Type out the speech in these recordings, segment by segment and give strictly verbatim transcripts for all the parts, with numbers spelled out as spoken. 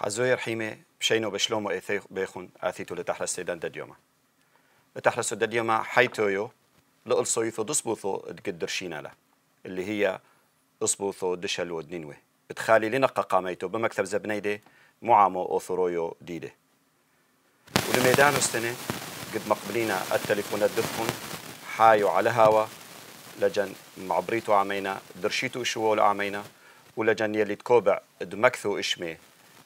حزوي رحيمة بشينو بشلومو إثي بيخون آثيتو لتحرس سيدان دديوما لتحرس دديوما حيتويو لألصويثو دصبوثو تقدر شينالا اللي هي أصبوثو دشلو دنينوي بتخالي لنقا قاميتو بمكتب زبنيدي معامو أوثرويو ديدي ولميدانو السنة قد مقبلينا التليفونات دفن حايو على هوا لجن معبريتو عمينا درشيتو شوول عمينا ولجن يلي تكوبع دمكثو إشمي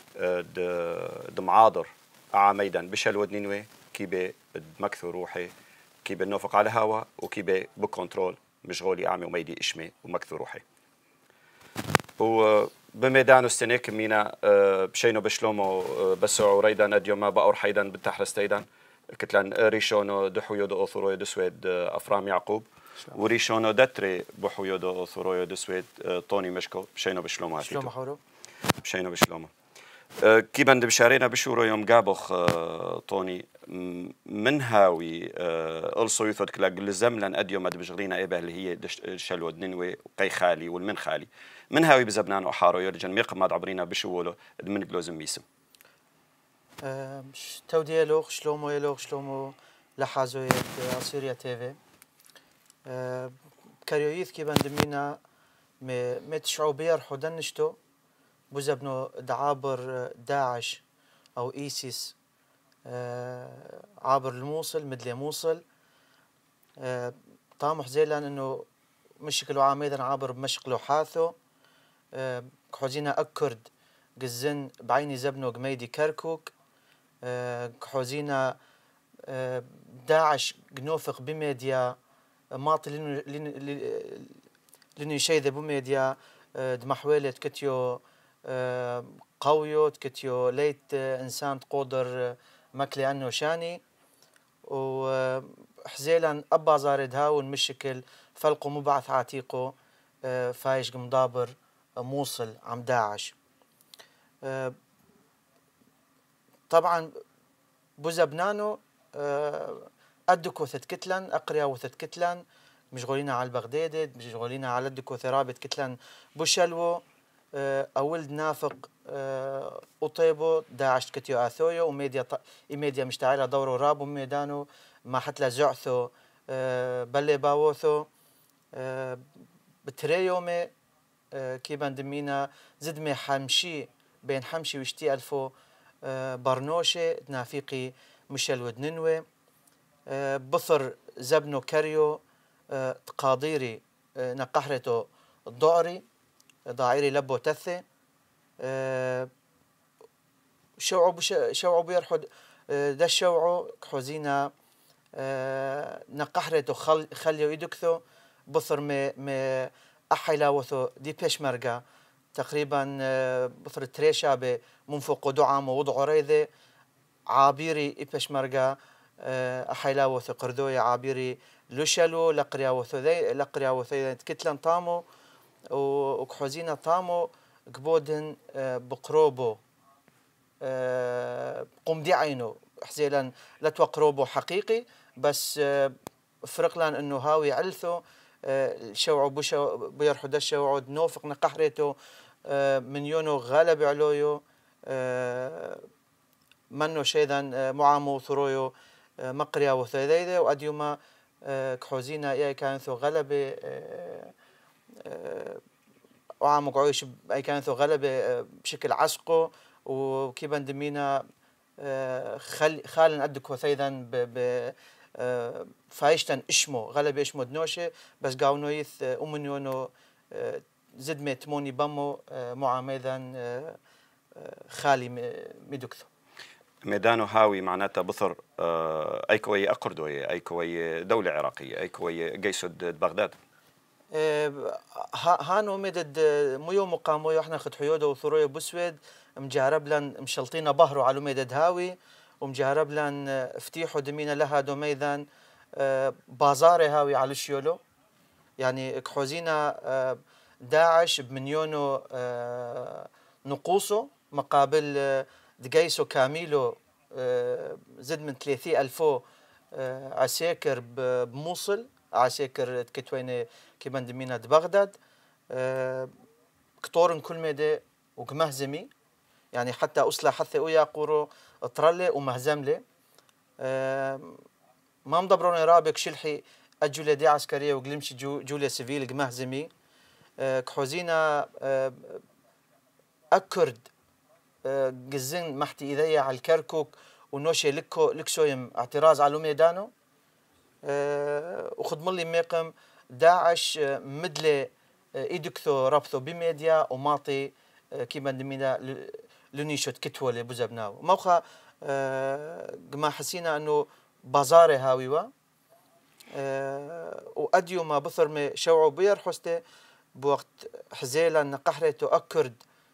دمعاضر عاميدا بشل ودنينوي كيبي دمكثو روحي كيبي نوفق على هوا وكيبي بكنترول مشغولي أعمي وميدي إشمي ومكثو روحي وبميدانو السنة كمينا بشينو بشلومو بسعو ريدا أديوما بأور حيدا بالتحرستيدا كتلان ريشونو دحويو دو أوثرويو دسويد أفرام يعقوب وريشونو دتري بحويو دو أوثرويو دسويد طوني مشكو بشينو بشلومو هاتيتو شلومو حورو بشينو بشلومو كيبان بشارينا بشورو يوم قابخ طوني من هاوي ألصو يثود كلاق لزملن أديو مد بشغلينا إيبه اللي هي شلو دنينوي وقي خالي والمن خالي من هاوي بزبنان وحارو يرجن ميق ماد عبرينا بشولو من قلوزم ميسم تودي يلوغ شلومو يلوغ شلومو لحازو أسيريا تيفي كاريويث كيبان دمينا مت شعوبير حدنشتو بزبنو دعابر داعش أو إيسيس عابر الموصل مدلي موصل طامح زيلان إنه مشكلو عاميدا عابر بمشقلو حاثو كحوزينا أكرد قزن بعيني زبنو قميدي كركوك كحوزينا داعش قنوفق بميديا ماطي لنو يشيذ بميديا دمحويلة كتيو قويو تكتيو ليت إنسان تقدر مكلي أنه شاني وحزيلا أبا زارد هاون مشكل فلقو مبعث عتيقو فايش مدابر موصل عم داعش طبعا بوزبنانو أدكو ثت كتلن أقريا وثت كتلن مشغولين على البغداد مشغولين على أدكو ثرابت كتلن بوشلو أولد نافق أطيبو داعش كتيو آثويو وميديا ط... إيميديا مشتعلة دورو رابو ميدانو ما حتى زعثو بلي باوثو بتريومي كيبان دمينا زدمي حمشي بين حمشي وشتي ألفو برنوشي نافيقي مشل ودننوي بثر زبنو كريو تقاضيري نقحرتو الضعري ضاعيري لبو تثي أه شوعو شوعو بيرحد دا الشوعو كحوزينا أه نقحرتو خل خليو يدكثو بثر مي مي أحيلاوثو دي بيشمرقا تقريبا أه بثر تريشا بمنفق دعام ووضع ريذي عابيري بيشمرقا أه أحيلاوثو قردوي عابيري لوشلو لقرياوثو ذي لقرياوثو ذي تكتلن طامو وكحوزينا طامو قبودن بقروبو قمدي عينو حزيلا لا توقروبو حقيقي بس فرقلان انه هاوي علثو شوعو بوشو بيرحو دا الشوعو نوفق نقحريتو من يونو غالب علويو منو شيذا معامو ثرويو مقريا وثيذيذي واديوما كحوزينا اي كانثو غلبي وعامق عويش أي كانت غلبة بشكل عسقو وكيبان دمينا خل خالن أدك وثيدا ب فايشتن إشمو غلبة إشمو دنوشة بس قاونويث أمنيونو زد ميتموني بامو معاميدا خالي ميدوكثو ميدانو هاوي معناتها بثر أي كوي أقردوية أي كوي دولة عراقية أي كوي جيسود بغداد هانو مدد ميو مقامو احنا خد حيودو وثرويو بسويد مجارب لن مشلطينا بهرو على ميدد هاوي ومجارب لن افتيحو دمينا لها دو ميدان بازاري هاوي على الشيولو يعني كحوزينا داعش بمليونو نقوصو مقابل دقيسو كاميلو زد من ثلاثين ألفو عساكر بموصل عساكر كتوين كيبان دمينا بغداد أه كطورن كل مدى وكمهزمي يعني حتى أصلح حتى ويا قورو طرلة ومهزملة ما مدبرون رابك شلحي أجولة دي عسكرية وقلمش جو جولة سيفيل قمهزمي كحوزينا أكرد جزين محتي إذايا على الكركوك ونوشي لكو لكسويم اعتراض على ميدانو وخد ملي ميقم داعش مدلة إيدكثو رابثو بميديا وماطي كيما دمينا لنيشوت كتولة بزبناو موخا ما حسينا أنه بازاري هاويوا وأديو ما بثر مي شوعو بير حسته بوقت حزيلا نقحرة تؤكرد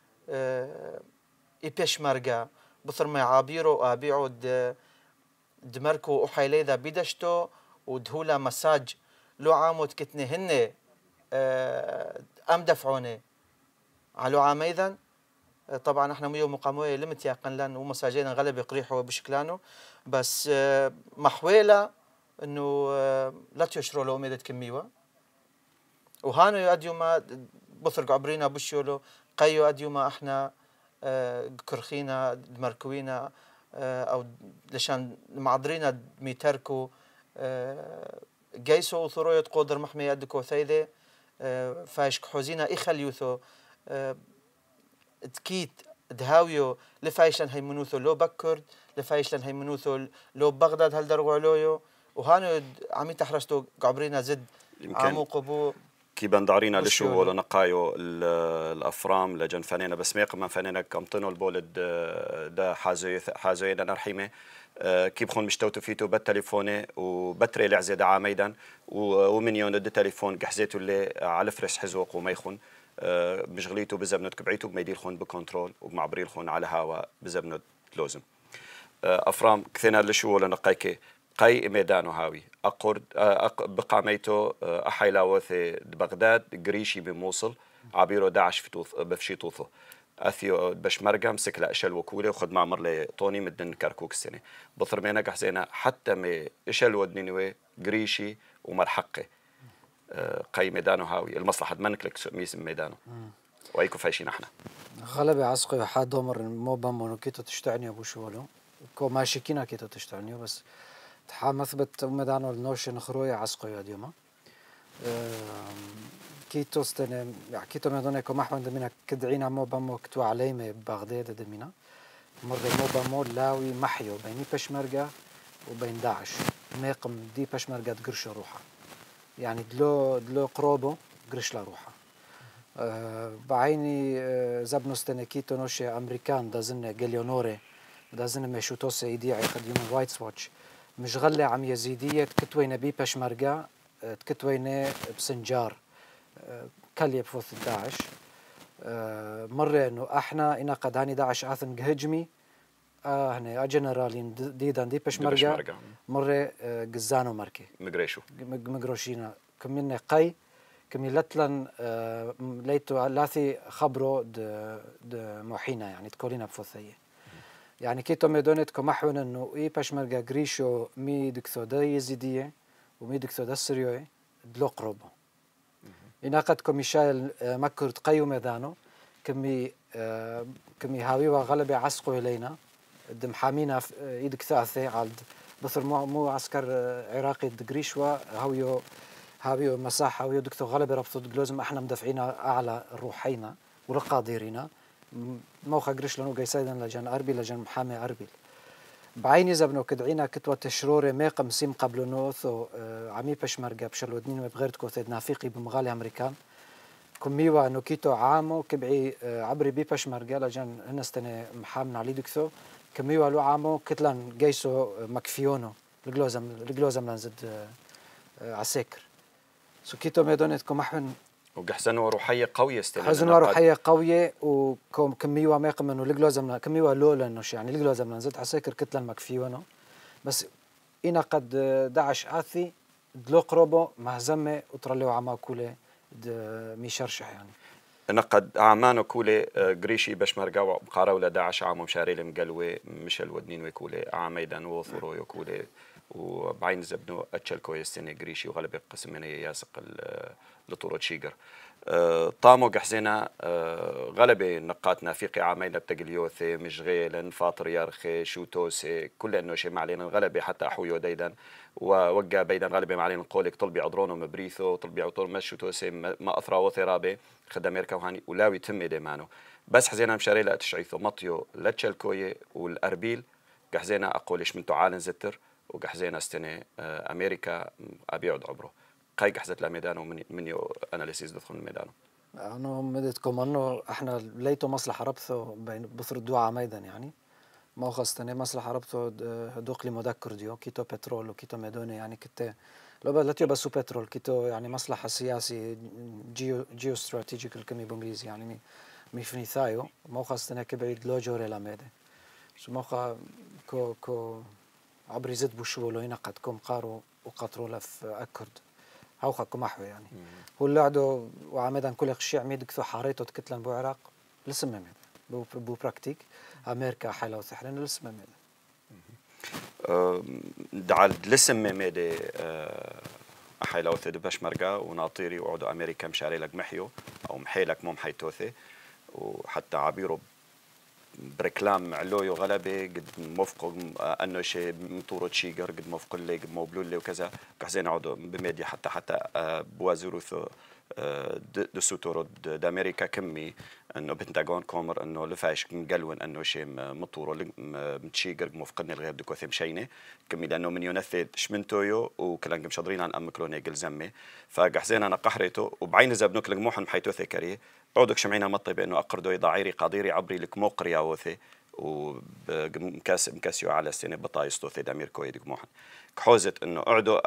إيبش مرقا بثر ما عابيرو أبيعو دمركو وحيلي ذا بيدشتو ودهولا مساج لو عامو تكتني هن أم دفعوني على عام أيضا طبعا احنا ميو مقاموية لمت يقن لان ومساجين غلب يقريحوا بشكلانه بس محويلة انه لا تشروا له ميدة كميوة وهانو يؤديو ما بثرق عبرينا بشيولو قيو أديو ما احنا كرخينا دمركوينا او لشان معضرينا ميتركو جيسو ثروية قدر محمي يدكو ثيدي فايش كحوزينا إخليوثو تكيت دهاويو لفايشلن هيمنوثو لو بكرد لفايشلن هيمنوثو لو بغداد هل درغو علويو وهانو عمي تحرستو قعبرينا زد عمو قبو كي بندعرينا لشو ولا نقايو الافرام لجن فنانه بس ميق من فنانه كمطنو البولد دا حازي حازينا نرحيمه كي بخون مشتوتو فيتو بالتليفونه وبتري لعزه دا عاميدا ومن يوم د تليفون قحزيتو اللي على فرس حزوق وما يخون مشغليتو بزبنت كبعيتو بما يدير خون بكنترول ومعبري الخون على هوا بزبنت لوزم افرام كثينا لشو ولا نقايكي قي ميدانو هاوي اقرد بقاميتو احيلاوثي بغداد قريشي بموصل عبيرو داعش في توث بفشي توثو اثيو بشمرقه مسك له اشل وكوله وخد معمر لي طوني مدن كركوك السنه بثرمينا قحزينا حتى مي اشل ودنينوي قريشي ومرحقه قي ميدانو هاوي المصلحه منكلك ميسم ميدانو وايكو فايشين احنا غلبي عسقي وحاد دومر مو بامونو كيتو تشتعني ابو شولو كو ماشي كينا كيتو تشتعني بس تحمثبت ميدانو النوش نخروي عسقي اليوم كيتو استنى كيتو ميدانو كو محمد دمينا كدعينا مو بامو كتو عليمه ببغداد دمينا مر مو بامو لاوي محيو بيني بشمرقه وبين داعش ميقم دي بشمرقه تقرش روحها يعني دلو دلو قروبو قرش لا روحها أه بعيني أه زبنوستن كيتو نوشي امريكان دازن جليونوري دازن مشوتوس ايديعي قد يوم وايتس واتش مش غلة عم يزيدية تكتوينا بي بشمرقة تكتوينا بسنجار أه كلي بفوث داعش أه مرة انه احنا انا قد هاني داعش اثن هجمي اه هنا جنرالين ديدان دي بشمرقة مرة أه جزانو مركي مقريشو مقروشينا كمينا قي كمي لتلن آه ليتو لاثي خبرو د د موحينا يعني تكولينا بفوثيه يعني كيتو ميدونت كمحون انه اي بشمرقا غريشو مي دكثو دا يزيديه ومي دكثو دا سريوي دلو قروبو انا قد كمي شايل آه مكر تقيو ميدانو كمي آه كمي هاوي وغلبي عسقو الينا دم حامينا اي دكثاثي عالد بثر مو مو عسكر عراقي دقريشوا هاويو هاويو مساحة هاويو دكتور غلبي ربطو دقلوزم احنا مدفعينا اعلى روحينا ورقاديرينا موخا قريش لنو قيسايدا لجان اربيل لجان محامي اربيل بعيني زبنو كدعينا كتوة تشروري ميقم سيم قبل نوثو آه عمي بشمرقة بشلودنين وبغيرتكو ثيد نافيقي بمغالي امريكان كميوا انو كيتو عامو كبعي آه عبري بي بشمرقة لجان هنستني محامنا علي دكتو كميوا لو عامو كتلان جيسو مكفيونو لقلوزم لقلوزم لنزد عساكر سو كيتو ميدونت كمحن وقحزنوا روحيه قويه استنى حزنوا روحيه قويه وكم كميوا ما يقم انه لقلوزم كميوا لولا انه يعني لقلوزم لنزد عساكر كتلان مكفيونو بس انا قد داعش اثي دلو قروبو مهزمه وترليو عما كوله ميشرشح يعني نقد أعمانو كولي قريشي بشمرقة وقارو لداعش عامو مشاري المقلوي مشل ودنين وكولي عاميدان وثرو يكولي وبعين زبنو اتشلكو يستني قريشي وغلب قسم من ياسق لطورة شيقر طامو قحزنا غلبة نقاتنا في عامين بتقليوثي مشغيلا فاطر يارخي شوتوسي كل انه شيء معلين غلبة حتى احويو ديدا ووقع بيدا غلبة معلين قولك طلبي عضرونو مبريثو طلبي عطور مشوتوسي ما اثرا وثرابي خد امريكا وهاني ولاوي تمي ديمانو بس حزينا مشاري لا تشعيثو مطيو لتشلكوي والاربيل قحزنا اقولش من تعالن زتر وقحزينا استني امريكا ابيعد عبره قاي قحزت لميدانه من من يو اناليسيز دخل الميدان انا مدتكم انه احنا ليتو مصلحه ربثو بين بثر الدعاء ميدان يعني ما خاصة مصلحه ربثو دوق لي مذكر ديو كيتو بترول وكيتو ميدوني يعني كنت لو بلاتيو بس بترول كيتو يعني مصلحه سياسي جيو جيو استراتيجيكال كمي بانجليزي يعني مي مي فني ثايو ما خاصة كبعيد لو جوري لميدان شو موخا كو كو عبري زد بوشو لو ينقد كم قارو وقطروا لف اكرد هاوخا كمحوي يعني هو اللي عدو وعمدا كل خشي عميد كثو حاريتو تكتلن بو عراق لسه مميد بو بو براكتيك امريكا حيلا وسحرين لسه مميد دعال لسه مميد حيلا وثد باش مرقا وناطيري وعدو امريكا مشاري لك محيو او محيلك مو محيتوثي وحتى عبيرو بركلام علويو غلبة قد موفقوا انه شيء مطورة شيقر قد موفقوا لي قد موبلول لي وكذا كحزين عودوا بميديا حتى حتى بوازروث دو سوتورو دامريكا كمي انه بنتاغون كومر انه لفاش مقلون انه شيء مطورة متشيقر موفقني الغير دكوثي مشينه كمي لانه من ينثد شمنتويو وكلان مشادرين عن ام كلوني قل زمي فقحزين انا قحريته وبعين زبنوك لقموحن محيتو ثكري عودك شمعينا مطي بانه اقردو يضعيري قاديري عبري لك موقريا وثي ومكاس مكاسيو على السنه بطايستو ثي دامير كويدك موحن كحوزت انه اعدو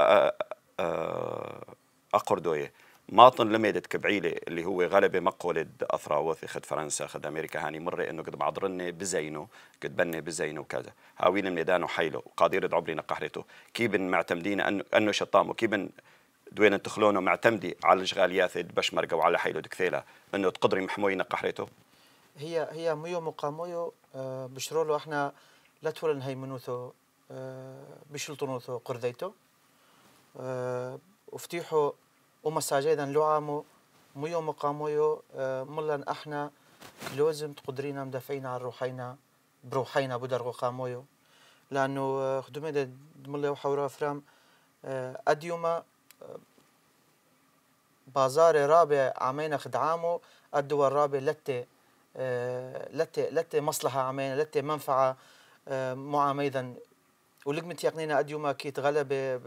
اقردويه ماطن لميدت كبعيله اللي هو غلبه مقولد اثرا وثي خد فرنسا خد امريكا هاني مره انه قد بعضرني بزينه قد بني بزينه وكذا هاوين ميدانه حيله وقادير عبرينا قحرته كيبن معتمدين انه انه شطامه كيبن دوين تخلونه معتمدي على الاشغاليات بشمرقه وعلى حيله دكثيله انه تقدري محموينا قحرته هي هي ميو مقامويو آه بشرولو احنا لا تولن هي منوثو آه بشلطنوثو قرديتو آه وفتيحو ومساجيدا لعامو ميو مقامويو آه ملن احنا لازم تقدرينا مدافعين عن روحينا بروحينا بدرغو قامويو لانه آه خدمه مله وحورا فرام آه اديوما بازار رابع عمينا خدعامو الدول الرابع لتي آه لتي لتي مصلحة عمينا لتي منفعة آه معاميدا ولقمت يقنينا أديوما كيت غلبة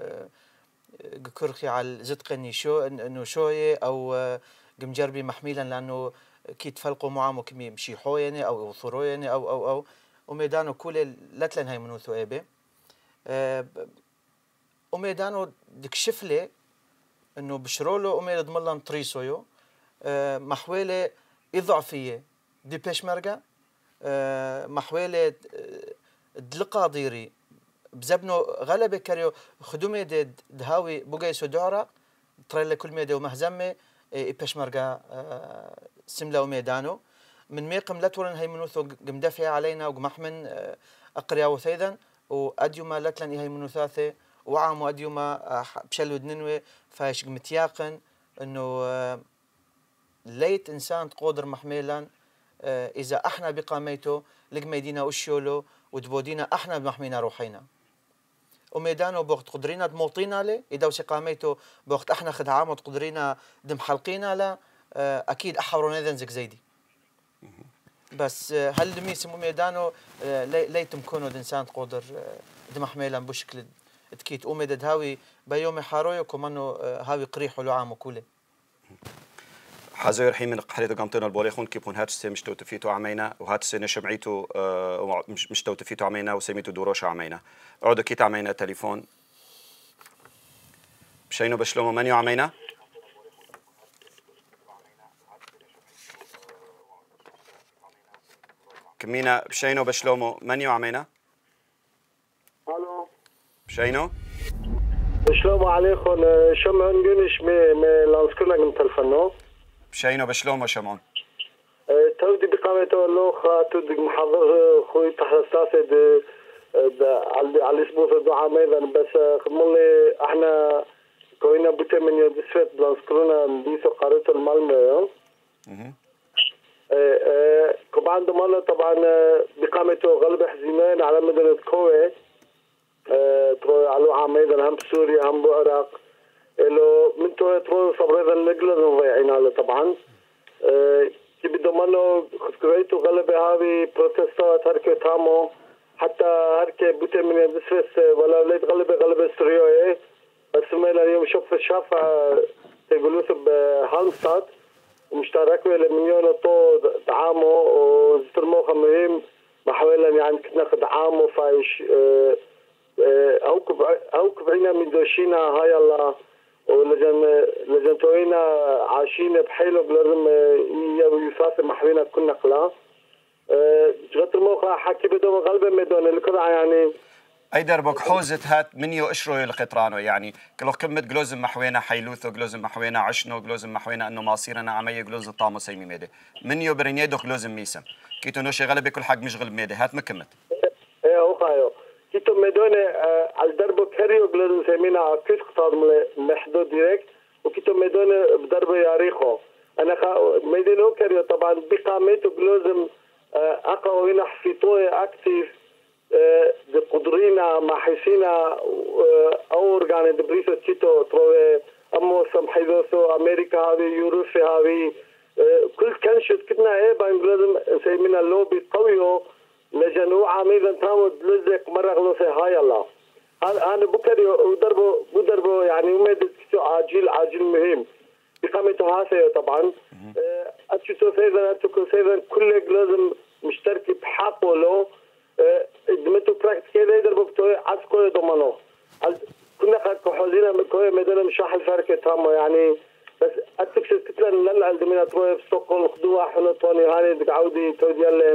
كرخي على زدقني شو إنه شوية أو آه جمجربي محميلا لأنه كيت فلقوا معامو كمي مشي حويني أو ثرويني أو أو أو وميدانو كل لتلن هاي منو ثوابه آه وميدانو دكشف لي انه بشرولو امير ضملن تريسويو أه محوله اضعفيه دي بيشمرقه أه محوله أه دلقاديري بزبنو غلبه كريو خدومي دي دهاوي بوغيسو دعرة تريلا كل ميدو مهزمه اي بيشمرقه أه سمله وميدانو من ميقم لا تورن هي منوثو قمدافع علينا وقمحمن أه اقريا وثيدا واديوما لتلن هي منوثاثه وعامو أديوما بشلو دننوي فايش متياقن انه ليت انسان تقدر محميلا اذا احنا بقاميته لقميدينا وشيولو ودبودينا احنا بمحمينا روحينا وميدانو بوقت قدرينا دموطينا له اذا وسي قاميته بوقت احنا خدعامو تقدرينا دم حلقينا له اكيد احورو نذنزك زيدي بس هل دمي سمو ميدانو ليتم كونو انسان تقدر دم محميلا بشكل تكيت أمد هاوي بيوم حاروي كمانو هاوي قريح ولو عام كله حزير حين من قحرية قامتنا البوريخون كيبون هاتس مش توتفيتو عمينا وهاتس نشمعيتو مش مش توتفيتو عمينا وسميتو دوروش عمينا عودو كيت عمينا تليفون بشينو بشلومو منيو عمينا كمينا بشينو بشلومو منيو عمينا الو بشينو بشلومو عليكم شمعون جنش مي مي لانسكونا من تلفنو بشينو بشلومو شمعون تودي بقامته اللوخة تودي محضر خوي تحت ساسد على على اسبوع الدعاء ايضا بس خدموا لي احنا كوينا بوتي من يدسفت بلانسكرونا نديسو قارة المالمو كوبان دمالا طبعا بقامته غلب حزينين على مدينة كوي تروي على عام ايضا هم بسوريا هم بعراق لو من تو تروي صبريضا نقلر نضيعين على طبعا كي بدمانو خذكريتو غلبة هذه بروتستات هركي تامو حتى هركي بوتي من يدسفت ولا ليت غلبة غلبة سوريا بس ما اليوم شوف الشافع تقولوا بهالمستاد ومشترك مليون طو دعامه وزترمو خمرين محاولا يعني كنا دعامه فايش اوكب اوكب عنا من دوشينا هاي الله ولجن لجن توينا عايشين بحيله لازم يساس محوينا كنا قلا جغت الموقع حكي بدون غلبه مدون الكل يعني اي دربك حوزت هات منيو اشرو القطرانو يعني كلو كمة جلوزم محوينا حيلوثو جلوزم محوينا عشنو جلوزم محوينا انه ماصيرنا عمية جلوز الطامو سيمي ميدي منيو برينيدو جلوزم ميسم كيتو نوشي غلبي كل حق مشغل ميدي هات مكمت ايه اوخايو كيتو ميدوني على دربو كريو جلوزم سيمينا كيس قطار محدود ديريكت وكيتو ميدوني بدربو ياريخو انا خا ميدينو كريو طبعا بقامته جلوزم اقوى حفيتوه اكتيف قدرينا مع حسينا اورغان دبريسو تشيتو تروي امو سمحيدوسو امريكا هذه يوروبي هذه كل كان شت كنا ايه بانجلاديش سيمينا لوبي قويو لجنو عميدا تامد لزق مره غلوسي هاي الله انا بكري ودربو ودربو يعني ومد عاجل عاجل مهم بقامته هاسه طبعا اتشتو سيدا اتشتو سيدا كل لازم مشترك بحقه له دمتو براكت كده يدربوا بتوعي عسكري ضمنوه كنا كحولينا من كوي مدينة مشاح الفرق تامو يعني بس أتكسر كتلا نلا عندنا تروي في ستوكهولم خدوها حنا توني هاني دك عودي تودي اللي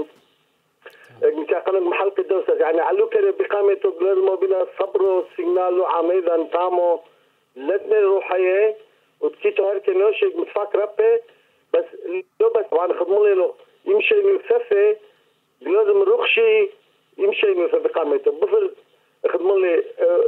مشاقنا محل الدوسة يعني علو كده بقامته لازم بينا صبر وسيجنال وعميدا تامو لتنا روحية وتكيتو هركي نوشي متفاك ربي بس لو بس طبعا خدموا له يمشي يوسفي لازم رخشي يمشي من بقامته بفرض خدموا لي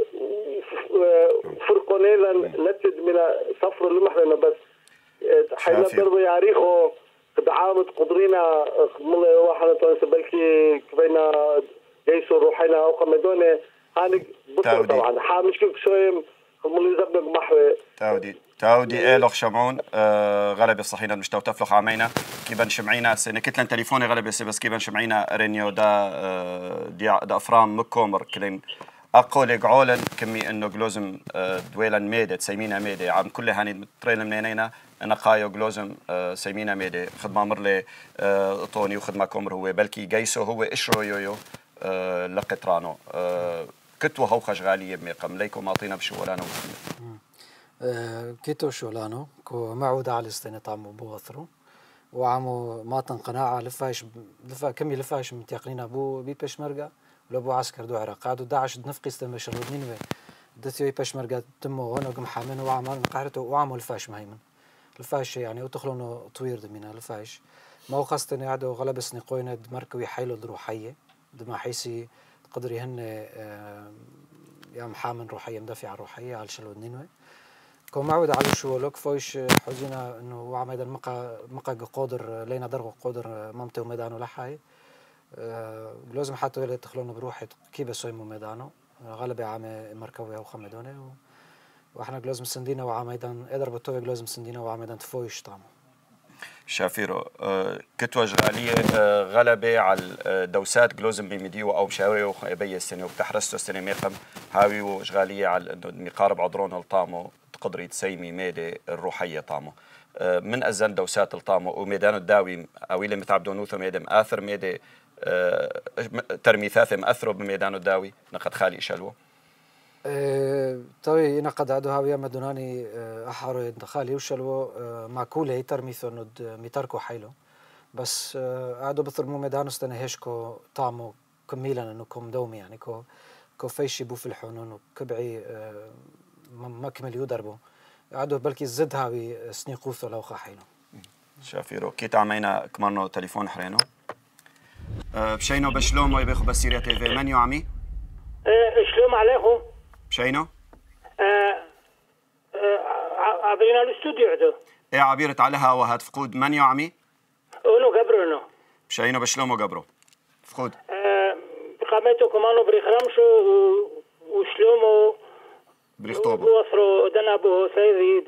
فرقونيلا لتد من صفر المحرنا بس حين ضربوا ياريخو دعامة قدرينا خدموا لي واحد تونس بلكي كفينا جيسو روحينا او قمدوني هاني بطل طبعا حامش كيف شوية خدموا لي زبنك محوي تاودي تاودي إلخ شمعون آه غلب الصحينا مش توتفلخ عمينا كيبان شمعينا سنة كتلن تليفوني غلب بس كيبان شمعينا رينيو دا آه دي دا أفرام مكومر كلين أقول قعولا كمي إنه جلوزم آه دويلا ميدة سيمينا ميدة عم كل هاني تريل منينينا أنا قايو جلوزم آه سيمينا ميدة خدمة مرلي آه طوني وخدمة كومر هو بلكي جيسو هو إشرو يويو آه لقطرانو آه كتوه هوخة شغالية بميقم ليكو معطينا بشوالانو كيتو شولانو كو معود على استنطعمو بوثرو وعمو ماطن قناعة لفاش لفا كمي لفاش متيقنين أبو بي بشمرقة ولابو عسكر دو عراق قعدوا داعش نفقي استمشروا نينوي دتيو بي بشمرقة تمو هنا قم حامن وعمل قهرته وعمو لفاش مهيمن لفاش يعني وتخلونه طوير دمينا لفاش ما هو خاصة يعدو غلبس نقوينا دمركوي حيلو دروحية دما حيسي قدري هن يا محامن روحية مدافع روحية على شلو نينوي كو معود على شو لوك فويش حزينا انه وعميدا مقا مقا قادر لينا درغ قادر مامتي وميدانو لحاي أه لازم حتى اللي تخلونه بروحي كيف سويمو ميدانو غالبا عام مركوي او خمدوني واحنا لازم سندينا وعميدا قدر بتوي لازم سندينا وعميدا تفويش طعمه شافيرو أه كتوة جغالية أه غلبة على دوسات جلوزم بمديو أو مشاوري وخيبية السنة وبتحرستو السنة ميقم هاوي وجغالية على إنه مقارب عضرون الطامو قدري تسيمي ميدي الروحية طامو أه من أزن دوسات الطامو وميدانو الداوي أويلي متعبدونوثو ميدي مآثر ميدي أه ترمي ثاثة مأثرو بميدانو الداوي نقد خالي إشالوه أه طوي نقد عدو هاوية مدوناني أه أحارو يدخالي وشلو أه معقولة يترميثو ند ميتركو حيلو بس أه عدو بثرمو ميدانو استنهيشكو طعمو كميلا انو كوم دومي يعني كو كو فيشي بو في الحنون وكبعي أه ما كمل يدربو عدو بلكي زد هاوي سنيقوثو لو حيلو شافيرو كيت عمينا كمانو تليفون حرينو أه بشينو بشلومو يبيخو بسيريا تي في من يعمي شلوم عليكم؟ شينو؟ عبرنا الاستوديو عدو. ايه عبيرة على هوا هات فقود من يو عمي؟ اونو قبرو انو. شينو بشلومو قبرو. فقود. قامتو كمانو بريخرمشو وشلومو بريخطوبو. وصرو دنا بو سيدي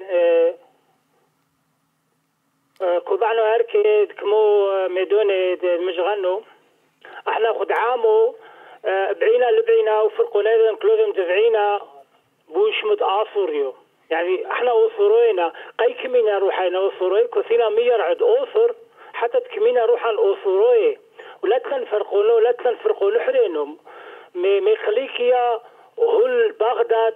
كوبانو هركي كمو ميدوني مشغنو. احنا خد عامو بعينا لبعينا وفرقوا لازم كلهم دفعينا بوش متآثريو يعني احنا اوثروينا قي كمينا روحينا اوثروي كثينا ميرعد اوثر حتى كمينا روحا اوثروي ولا تنفرقونو لا تنفرقونو حرينهم مي مي خليكيا هل بغداد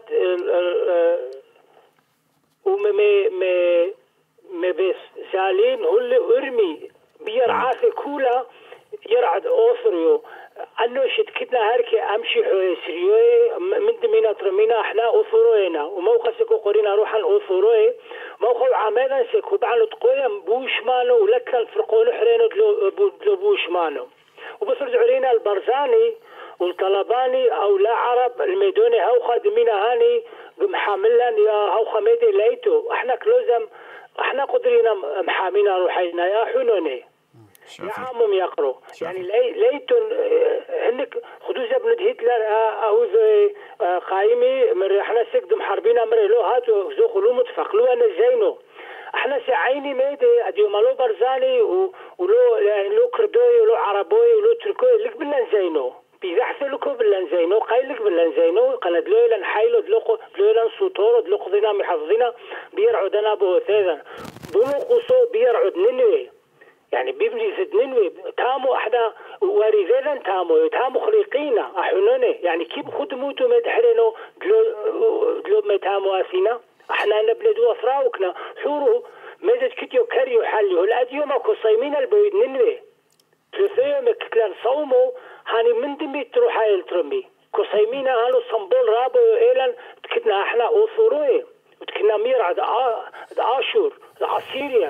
ومي مي مي مي بس سالين هل ارمي بيرعاثي كولا يرعد اوثريو انه شد كدنا هركي امشي حويسريوي من دمينا ترمينا احنا اوثروينا وموقع سكو قرينا روحا اوثروي موقع عمادا سكو بعلو تقويا بوش مانو ولا كان فرقون حرينو دلو بوش مانو وبصرج علينا البرزاني والطلباني او لا عرب الميدوني هوخا دمينا هاني محاملا يا هوخا ميدي ليتو احنا كلوزم احنا قدرينا محامينا روحينا يا حنوني يا عمهم يقروا يعني لي ليتون هنك خدوزة بند هتلر أو قايمي من احنا سكدم حربينا مري لو هاتو زو خلو متفق لو أنا زينو احنا سعيني ميدي اديو مالو برزاني ولو يعني لو كردوي ولو عربوي ولو تركوي لك بلان زينو بيزحثوا لكو بلان زينو قايلك بلان زينو قند لو لان حايلو دلوقو لو لان سوتورو دلوقو ذينا محافظينا بيرعدنا بوثيذا بلوقو بيرعد ننوي يعني بيبني زدنين تامو احنا واريزيلا تامو تامو خليقينا احنوني يعني كيف خدموتو مدحرينو دلو دلو متامو اسينا احنا نبلدو افراوكنا حورو مدد كتيو كريو حليو الاديو ماكو صايمين البويد ننوي ثلاثة مكتلان صومو هاني من دمي تروح هاي الترمي كو صايمين هانو صنبول رابو ايلان تكتنا احنا اوثروي وتكنا ميرعد عاشور عسيريا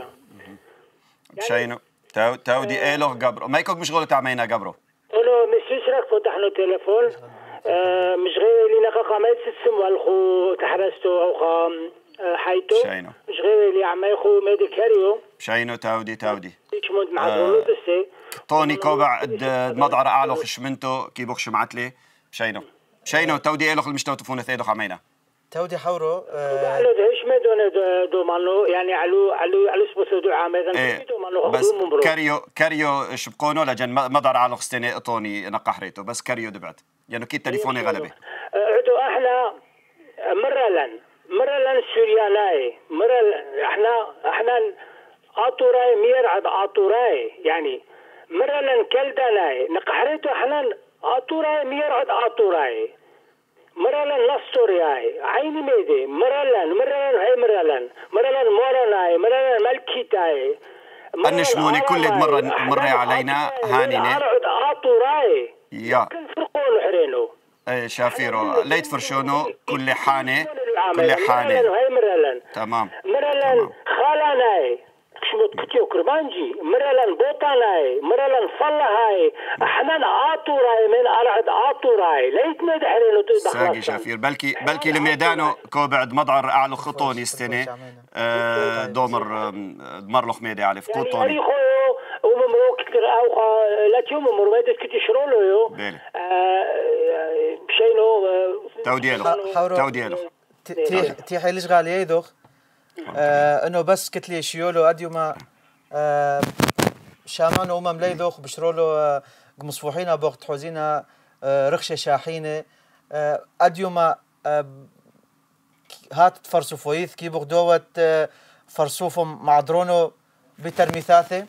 شينو تاو تاودي ايه لغ قبرو ما يكوك مشغولة تعمينا قبرو أنا مسيسرك فتحنا تلفون آه مش غير اللي نقا قامت سسم والخو تحرستو أو خام آه حيتو شينو مش غير اللي عمايخو ميديكاريو شينو تاودي تاودي يشمد معدولو بسي طوني كوبع مضعر أعلى خشمنتو كي بوخش معتلي شينو شينو تاودي ايه لغ المشتو تفون ثيدو خامينا تودي حورو على دهش ما دون دو مانو يعني علو علو على سبوسو دو عامدان إيه بس كاريو كاريو شبقونو لجن مدار على خستني اطوني نقحريتو بس كاريو دبعت يعني كي تليفوني غلبي عدو احنا مرلن مرلن سورياناي مرل احنا احنا اطوراي ميرعد اطوراي يعني مرلن كلداناي نقحريتو احنا اطوراي ميرعد اطوراي مرلن نصورياي عيني ميدي مرلن مرلن هاي مرلن مرلن مورناي مرلن ملكيتاي النشنوني كل مرة مرة علينا هانيني أرعد عطوراي يا كل فرقون حرينو ايه شافيرو ليت فرشونو كل حانة كل حانة هاي مرلن تمام مرلن خالاناي شمت كتيو كربانجي مرلن بوطاناي مرلن صلهاي احنا عطوراي من أرعد عطوراي ليت مدحرينو ساقي شافير بلكي بلكي الميدانو كو بعد مضعر اعلو خطوني استني أه دومر مرلخ ميدي على فقوطوني يعني وممرو كتير او لا تيوم ممرو ما يدك تشرولو يو بشينو توديلو توديلو تي تي حيلش غالي يدوخ انه بس كتلي شيولو اديوما شامان ومم ليدوخ بشرولو مصفوحينا بوقت حوزينا رخشه شاحينه اديوما هات فرسوفويث كي بغدوت فرسوفهم مع درونو بترميثاثه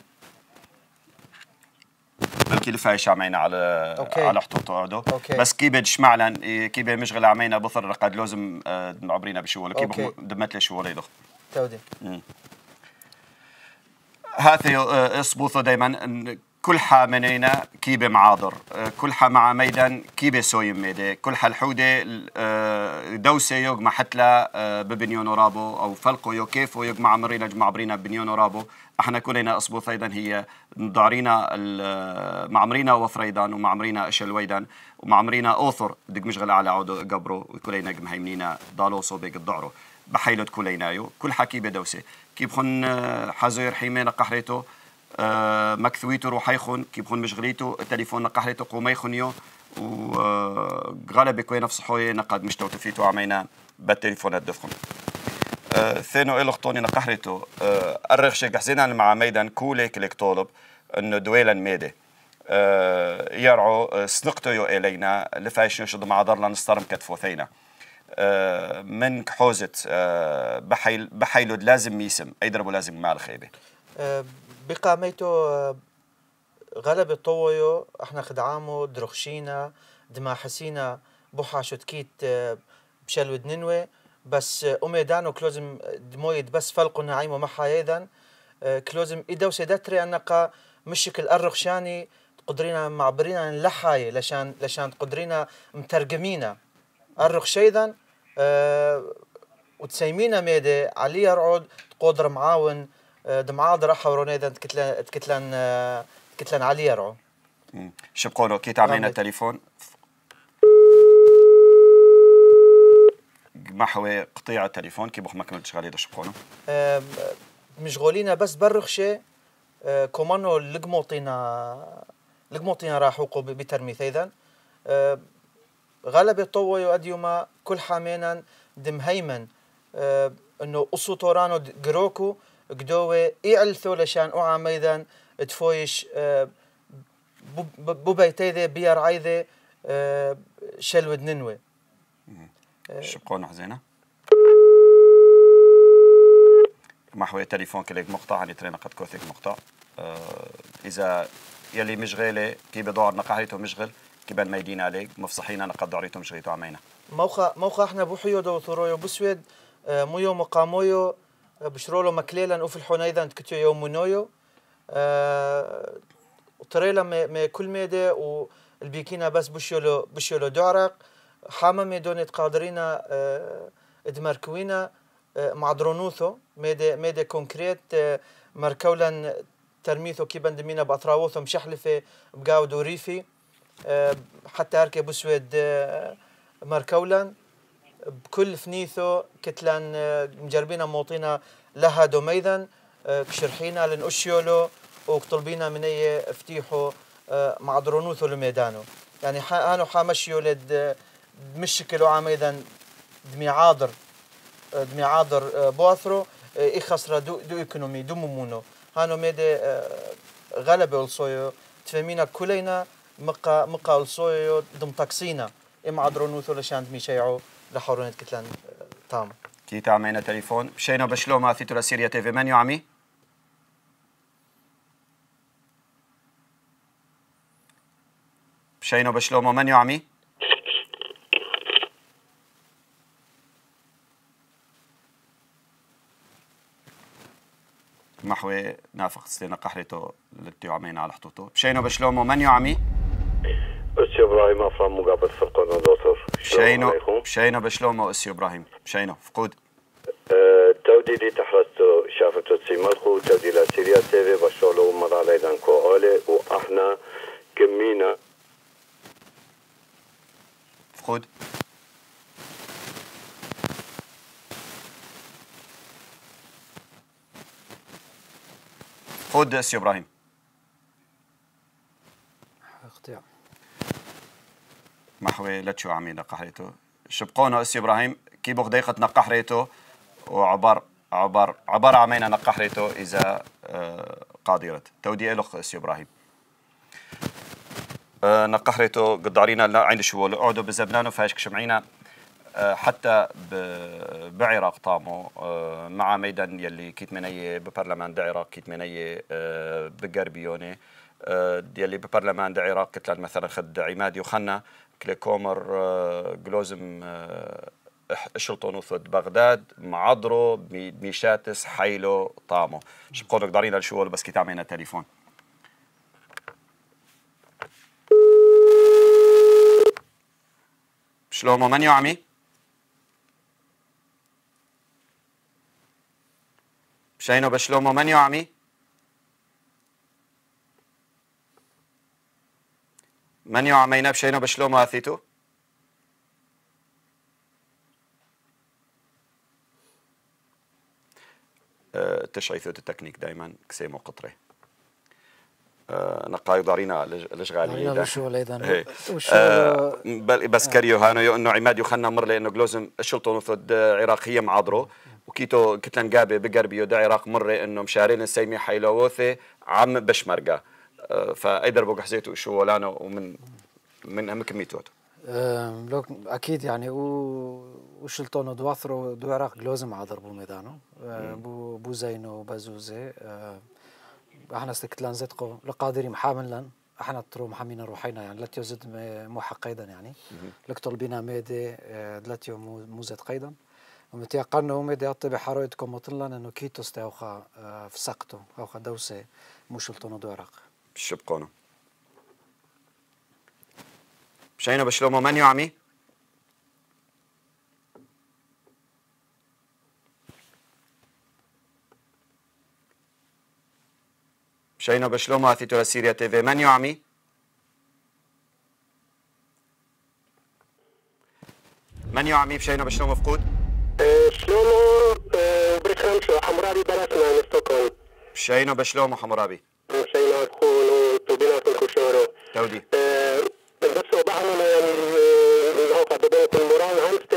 بلكي لفاي شامينا على أوكي. على حطوطه عدو بس كي بدش معلن كي مشغل عمينا بثر قد لازم عبرينا بشوال كي دمت لي شوال يدخ تودي هذا اصبوثو دائما كل حا منينا كيبة معاضر كل حا مع ميدان كيبة سويم ميدي كل حا الحودة دوسة يوج ما حتلا ببنيون رابو أو فلقو يو كيفو يوج مع مرينا جمع برينا بنيون رابو احنا كلنا أصبوث أيضا هي ضارينا معمرينا وفريدان ومعمرينا أشلويدان ومعمرينا أوثر دق مشغل على عودو قبرو وكلنا جمهيمنينا ضالو صوبيك الضعرو بحيلت كلينايو كل حكيبة دوسة كيف خن حزير حيمينا قحريتو أه مكثويتو روحيخون كيف خن مشغليتو التليفون قحريتو قوميخونيو وغالب كوي نفس حوي نقد مشتوتو فيتو عمينا بالتليفونات دفخن أه ثانو إلخطوني نقحريتو أه الرغشي قحزينا مع ميدان كولي كليك طولب انه دويلا ميدي أه يرعو سنقتو يو إلينا لفايش نشد مع ضرلا نسترم كتفو ثينا من حوزة بحيل بحيلود لازم يسم يضربوا لازم مع الخيبة بقاميته غلب الطويو احنا خدعامو درخشينا دما حسينا بوحا شتكيت بشلود ننوي بس أميدانو كلوزم دمويد بس فلقو نعيمو محا ايضا كلوزم إدو سيداتري أنقا مشكل الرخشاني قدرينا معبرينا نلحاي لشان لشان قدرينا مترجمينا الرخش ايضا أه وتسيمينا ميدي علي يرعود قدر معاون أه دمعاد راح ورون ايضا تكتلن تكتلن أه تكتلن علي يرعو شو بقولوا كي تعملنا التليفون محوي قطيع التليفون كي بخ ما كملتش غالي شو بقولوا أه مشغولين بس بالرخشه أه كومانو لقموطينا لقموطينا راحوا بترميث ايضا أه غلب الطوي وأديوما كل حامينا دم هيمن آه انه قصو تورانو جروكو قدوه يعلثو لشان اوعى ميدان تفويش آه بوبيتيذي بيار عايذي آه شلود ننوي آه شبقون حزينة محوي تليفون كليك مقطع عن ترينا قد كوثيك مقطع آه إذا يلي مشغلة كي بدور نقاهيته مشغل كيبان ميدين عليك مفصحين انا قد دعيتهم شغيتوا عمينا موقع موقع احنا بوحيو دو ثرويو بسويد آه ميو مقامويو آه بشرولو مكليلا وفي الحنيذا كتو يوم منويو آه طريلا مي كل ميدي والبيكينا بس بشيولو بشيولو دعرق حاما ميدوني قادرينا آه ادمركوينا آه مع درونوثو ميدي ميدي كونكريت آه مركولا ترميثو كيبان دمينا باطراوثو مشحلفه بقاودو ريفي أه حتى هركي بسويد أه ماركولان بكل فنيثو كتلان أه مجربينا موطينا لها دوميذا أه كشرحينا لنأشيولو وطلبينا من اي افتيحو أه مع درونوثو لميدانو يعني هانو حامشيو لد مشكلو عميذا دمي عاضر دمي عاضر أه بواثرو أه إخسرا دو, دو ايكونومي دو ممونو هانو ميدي أه غلبة الصويو تفهمينا كلينا مقا مقا الصويو دم تاكسينا إما عدرونوثو لشان دمي شيعو لحورونت كتلان تام كي تعمينا تليفون شينا بشلوما ثيتو لسيريا تيفي من يعمي شينا بشلوما من يعمي محوي نافق سلينا قحريتو التي عمينا على حطوتو شينا بشلوما من يعمي أسي إبراهيم أفهم مقابل فرقنا دكتور شينو شينو بشلومو أسي إبراهيم شينو فقود أه توديدي تحرستو شافتو تسيمالخو توديلا سيريا تيفي بشولو مداليدان كوالي وإحنا كمينا فقود فقود أسي إبراهيم اقتياع محوي لتشو عمينا قحريتو شبقونا أسي إبراهيم كي بغديقة نقحريتو وعبر عبر عبر عمينا نقحريتو إذا آه قادرت تودي إلخ أسي إبراهيم آه نقحريتو قد عرينا عند شوال قعدوا بزبنانو فايش كشمعينا آه حتى بعراق طامو آه مع ميدان يلي كيت مني ببرلمان دعراق كيت مني آه بقربيوني آه يلي ببرلمان دعراق كتلان مثلا خد عماد يوخنا كليكومر جلوزم اشلطون وثد بغداد معضرو ميشاتس حيلو طامو شبقولك دارينا الشوال بس كي تعمينا تليفون شلومو من يعمي؟ بشينو بشلومو من يعمي؟ من يعمينا بشينو بشلومو أثيتو؟ أه تشعيثو التكنيك دائما كسيمو قطري نقاي ضارينا لشغالية ضارينا لشغل أيضا آه بس كريو هانو يو إنه عماد يخنا مر لأنه جلوزم الشلطة نثد عراقية معضرو وكيتو كتلن جابي بقربيو دا عراق مر إنه مشارين السيمي حيلووثي عم بشمرقة آه فأيدر بوق حزيتو شو ولانو ومن من أهم كميتوتو آه لو أكيد يعني وشلطون دواثرو دو عراق جلوزم عضر بو ميدانو آه بو بو زينو بازوزي آه احنا استكتلان زدقو لقادري محاملا احنا ترو محامينا روحينا يعني لاتيو زد موحق قيدا يعني لك طلبينا ميدي لاتيو موزد قيدا ومتيقنوا ميدي اطبي حرويتكم مطلنا انه كيتوس تاوخا في سقطو اوخا دوسي موشلتونو دو عراق شبقونو بشينو بشلومو من يعمي شينو بشلومو أثيتو لسيريا تي في من يعمي؟ من يعمي بشينو بشلومو فقود؟ شلومو بريخامشو حمرابي براسنا من ستوكهولم بشينو بشلومو حمرابي؟ شينو كونو تبينا في الكوشورو تودي بس وبعنا هوكا بداية الموران هانست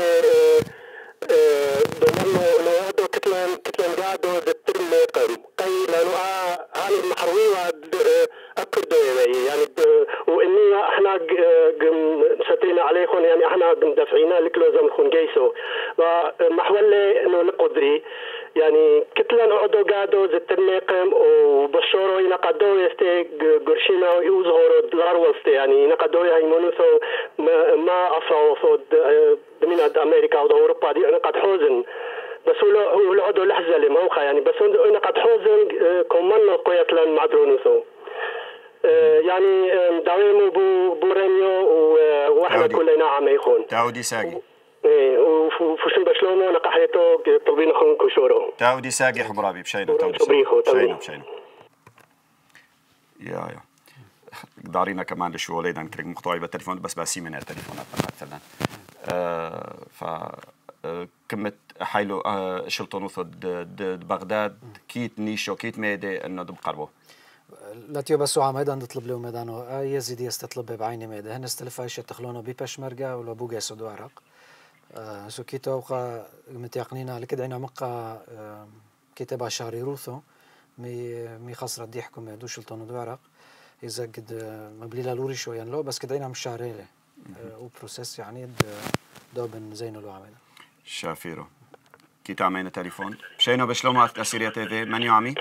دومنو لو كتلان كتلان قاعدو دتر ميقم قي لانو هاني المحروي واد اكدو يعني واني احنا سترينا عليكم يعني احنا مدافعين لكلوزم خون جيسو ومحولي انه لقدري يعني كتلان اقعدو قاعدو دتر ميقم وبشورو ينقدو يستي قرشينا يوزهورو دلار وسطي يعني ينقدو يهيمونوثو ما افرو صود من امريكا واوروبا دي انا قد حوزن بس هو العضو لحظه اللي موقع يعني بس انا قد حوزن كمان قويت لان معدرونوثو يعني داويمو بو بورينيو واحنا كلنا عم يخون تاودي ساقي ايه وفوشن بشلومو نقحيتو طلبين خون كشورو تاودي ساقي حمرابي بشينو تاودي بشينو بشينو يا يا دارينا كمان لشو وليدا كريك مقطوعي بالتليفون بس باسي من التليفونات مثلا آه ف كمت حيلو آه شلطون وثد بغداد كيت نيشو كيت ميدي انه دب قربو لاتيو بس عم هيدا نطلب له ميدانو يزيد يستطلب بعيني ميدا هن استلفايش تخلونه ببشمرقة ولا بوجا سودو عراق آه سو كيتو وقا متيقنينا لكد عينا مقا آه كتابة شهري روثو مي مي خسرة دي حكم دو شلطون دو عراق إذا قد مبليلا لوري شويا يعني لو بس كده عينا مش شهريلة آه وبروسيس يعني دو بن زينو لو عمينا شافيرو كيتو عمينا تليفون بشينو بشلومو أسيريا تي في من يعمي؟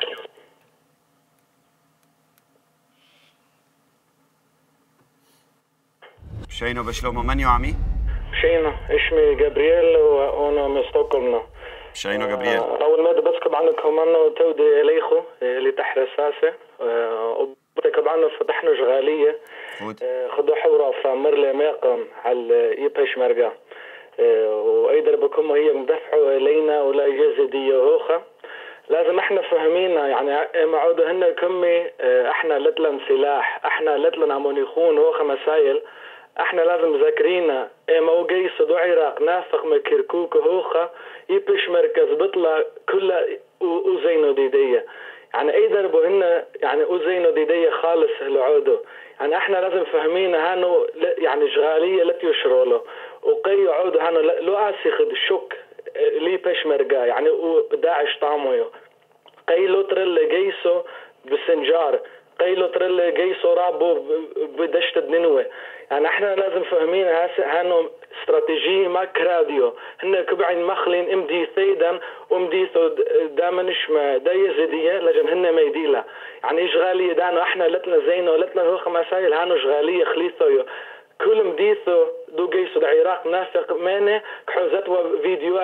بشينو بشلومو من يعمي؟ بشينو اسمي جابرييل وانا من ستوكهولم بشينو جابرييل اول ما بسكب عنكم انه تودي اليخو اللي تحت رساسه وبتكب عنه فتحنا شغاليه خدوا حوره فمر لي ميقم على ايباش مرقه وايضا بكم هي مدفعوا الينا ولا اجازه دي هوخه لازم احنا فهمينا يعني معوده هن كمي احنا لتلن سلاح احنا لتلن عمون يخون هوخه مسايل احنا لازم ذاكرينا اما وجاي صدو عراق نافق ما كركوك هوخه يبش مركز بطلع كلها وزينو ديديه يعني اي دربو هن يعني وزينو ديديه خالص العودو يعني احنا لازم فهمينا هانو يعني شغاليه لا يشرولو وقي عودو هانو لو اسخد الشك لي بش مرقا يعني وداعش طامويو قي لو ترل جيسو بسنجار قي لو ترل جيسو رابو بدشت دنوه يعني احنا لازم فهمين هانو استراتيجية ما كراديو هن كبعين مخلين امدي ثيدا وامدي داما نشما دا يزيدية لجن هن ميديلا يعني اشغالية دانو احنا لتنا زينو لتنا هو خمسايل هانو اشغالية خليثو كل مديثو دو جيسو دا عراق نافق ماني كحوزات وفيديوهات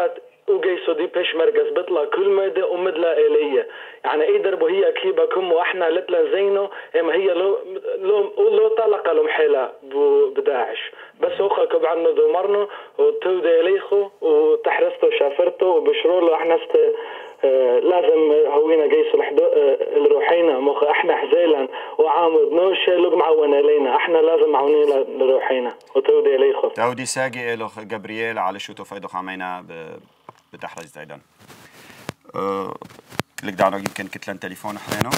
وجيسو دي بيش مركز بطلع كل مدى ومدلا إليه يعني أي دربو هي كيبكم وإحنا لتلا زينو إما هي لو لو لو طلق لهم حيلة بداعش بس أخا كبعنا دمرنا وتودي إليخو وتحرسته وشافرته وبشرور له إحنا است آه لازم هوينا جيس الروحينا مخ احنا حزيلا وعامد نوش لق معونا لينا احنا لازم معونين لروحينا وتودي اليخو تودي ساقي له جبريل على شو تفيدو عمينا بتحرز ايضا أه لك دعنا يمكن كتلن تليفون حرينو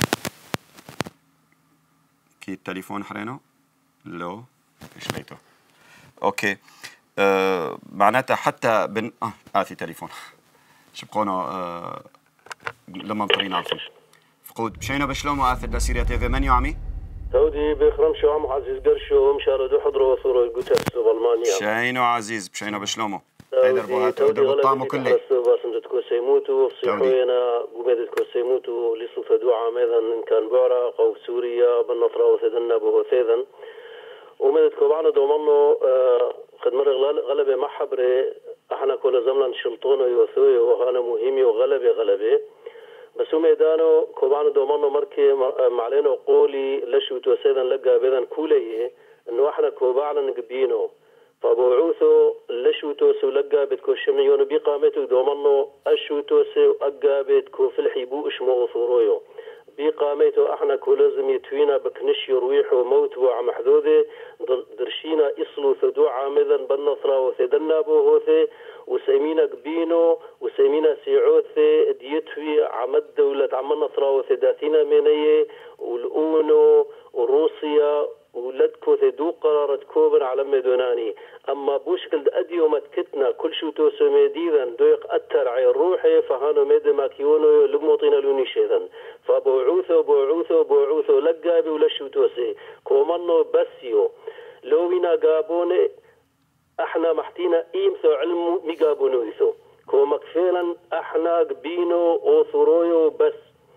كي التليفون حرينو لو ايش ليتو اوكي أه معناتها حتى بن اه آتي تليفون شبقونا آه لما مطرين عارفين فقود بشينا بشلومو آثر لسيريا تيفي من يعمي؟ تودي بخرم شو عم عزيز قرشو مشاردو حضروا وصوروا القتاس بالمانيا شينو عزيز بشينا بشلومو هيدر بوهات ودر بالطعم كله باسم تكو سيموتو صيحوينا قميدة تكو سيموتو لصوف دعا ميذا إن كان بعرق أو سوريا بالنصرة وثيدنا بهو ثيذا وميدتكو بعنا دومانو آه خد مرة غلبة محبري احنا كل زمن شلطونه يوثوي وهانا مهمي وغلبي غلبي بس ميدانو كوبانو دومانو مركي معلينو قولي لشو توسيدا لقى بيدان كوليه انه احنا كوبانا نقبينو فبوعوثو لشو توسو لقى بيتكو شميون بيقامتو دومانو اشو توسو اقا بيتكو في الحيبو اشمو ثورويو بيقاميتو احنا كولازم يتوينا بكنش يرويح وموت وعم محدودي درشينا اصلو ثدو عامذا بالنصرة وثدنا بوهوثي وسيمينا قبينو وسيمينا سيعوثي ديتوي عمد دولة عم النصرة وثداتينا منيه والأونو وروسيا ولدكو ثدو قرارت كوبر على مدوناني اما بوشكل اديو متكتنا كل شو توسو ميديذا دويق اتر عي روحي فهانو ميد ماكيونو لقموطينا لوني شيذا فبوعوثو بوعوثو بوعوثو لقابي ولشو توسي كومانو بسيو لوينا قابوني احنا محتينا ايمثو علمو ميقابونويثو كومك فعلا احنا قبينو اوثرويو بس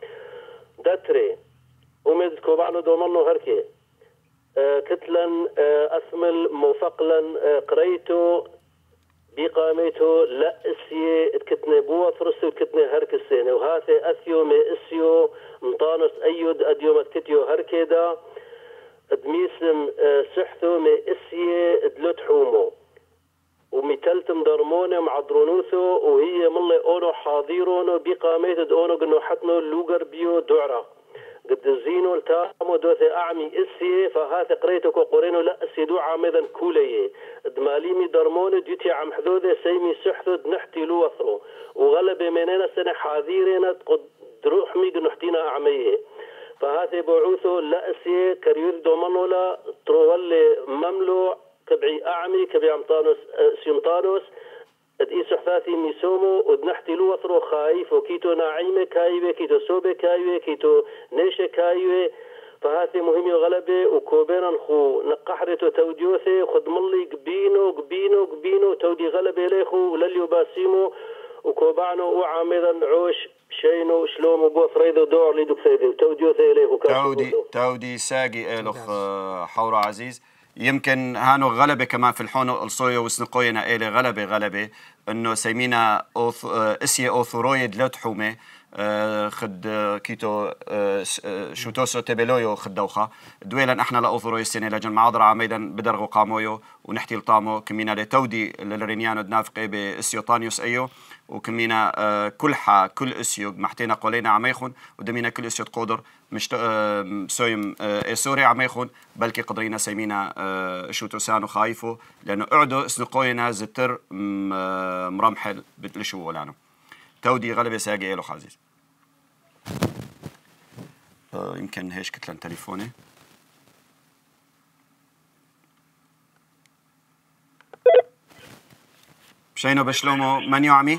داتري وميد كوبانو دومانو هركي آه كتلا آه أثمل موثقلا آه قريتو بقاميتو لا اسي كتني بوا ثرسو كتني هرك السنة وهاثي أثيو مي اسيو مطانس أيود أديو متكتيو هركيدا دميسم آه سحثو مي اسي دلوت حومو وميتلتم درمونة مع درونوثو وهي ملي اونو حاضيرونو بقاميتو دونو قنو حتنو لوغر بيو دعرا قد الزينو التامو دوثي أعمي إسي فهاث قريتك وقرينو لا أسيدو عامذا كوليه دماليمي درمون ديوتي عم حذوذي سيمي سحثو نحتي لو وثرو وغلب منينا سنة حاذيرنا قد روح ميق نحتينا أعميه فهاث بعوثو لا أسي كريور دومانو لا ترولي مملو كبعي أعمي كبعي عمطانوس سيمطانوس ادي سحفاتي ميسومو ودنحتي لو وثرو خايف وكيتو ناعيمه كايوه كيتو سوبه كايوه كيتو نيشه كايوه فهاتي مهمي غلبه وكوبيرا خو نقحرتو توديوثي خد ملي قبينو قبينو قبينو تودي غلبه ليخو ولليو باسيمو وكوبانو وعامدا عوش شينو شلومو بوث ريدو دور ليدو كثيدو توديوثي ليخو تودي تودي ساقي الخ حورة عزيز يمكن هانو غلبة كمان في الحونو الصويا وسنقوينا إلي غلبة غلبة إنه سيمينا أوث إسيا أوثرويد لا تحومة خد كيتو شوتوسو تبلويو خد دوخة دويلا احنا لأوثروي السنة لجن معاضرة عميدا بدرغو قامويو ونحتي لطامو كمينا لتودي للرينيانو دنافقي بإسيو طانيوس أيو وكمينا كل حا كل إسيو محتينا قولينا عميخون ودمينا كل إسيو تقودر مش سويم سوري عميخون بلكي قدرينا سيمينا شوتوسانو خايفو لأنه قعدوا سنقوينا زتر مرمحل بتلشو ولانو تودي غلبة ساقي إلو عزيز آه يمكن هيش كتلن تليفوني بشينو بشلومو من يعمي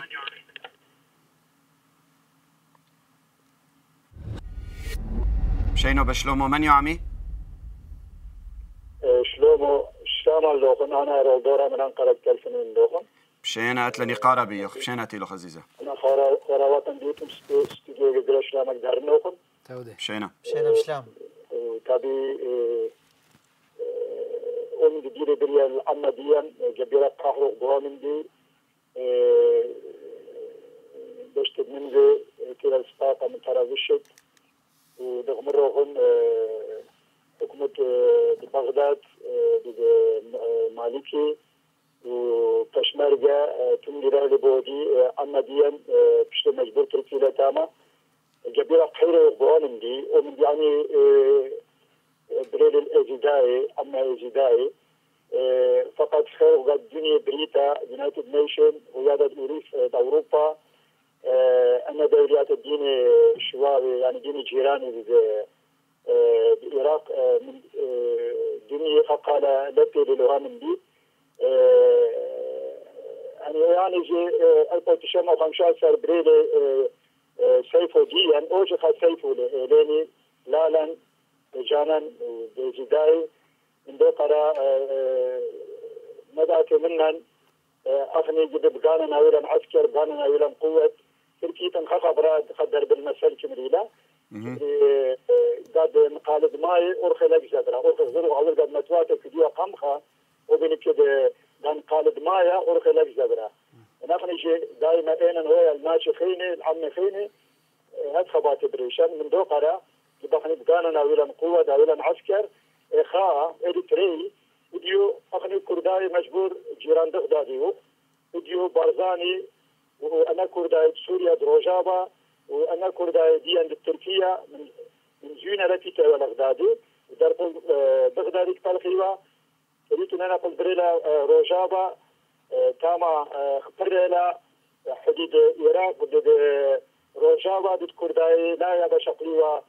بشينو بشلومو من يعمي شلومو الشامل دوخن أنا رولدورا من أنقرة كالفنين دوخن بشينا أتلني قاربي يخ بشينا أتيلو خزيزة أنا خورا خورا ديتم استوديو جدرش لامك دارنوخن تودي بشينا بشينا بشلام تابي أم جديرة بريا الأمديا جبيرة قهر قوامن دي بشت منذ كلا السباقة من طرف الشد ودغم الرغم حكومة ببغداد مالكي وبشمرجة تنجرة لبودي عمديا بشت مجبور تركيلة تاما جبيرة خير بوانم دي ومن يعني بريل الازداي اما ازداي فقط خير وقد الدنيا بريتا يونايتد نيشن ويادة أوريف أوروبا أنا دوريات الدين شواري يعني دين جيراني بالعراق من دنيا فقال لبي للوهام دي أنا يعني جي ألف تسعمائة وخمسة عشر بريل سيفو ديا أوجه سيفو ليني لالا جانا بجداي من دوقرا مدعك منن أخني جد بقانا ويلا عسكر بقانا ويلا قوة تركي تنخخ براد خدر بالمسال كمريلا قاد مقالد ماي أرخي لك زدرا أرخي زدرا أول قاد متواتر كديو قمخة وبين كده قان قالد مايا أرخي لك زدرا نخني جي دايما اينا هو الماشي خيني العم خيني هاد خبات بريشان من دوقرا بخني بقانا ويلا قوة ويلا عسكر خا إريتري وديو أخني كرداي مجبور جيران دغداديو وديو بارزاني وأنا كرداي سوريا دروجابا وأنا كرداي ديان تركيا من من زينة رتيتا والأغدادي درب بغدادي كالخيوا ريتو أنا قلت بريلا روجابا تاما خبريلا حديد العراق ضد روجابا ضد كرداي لا يا بشقليوا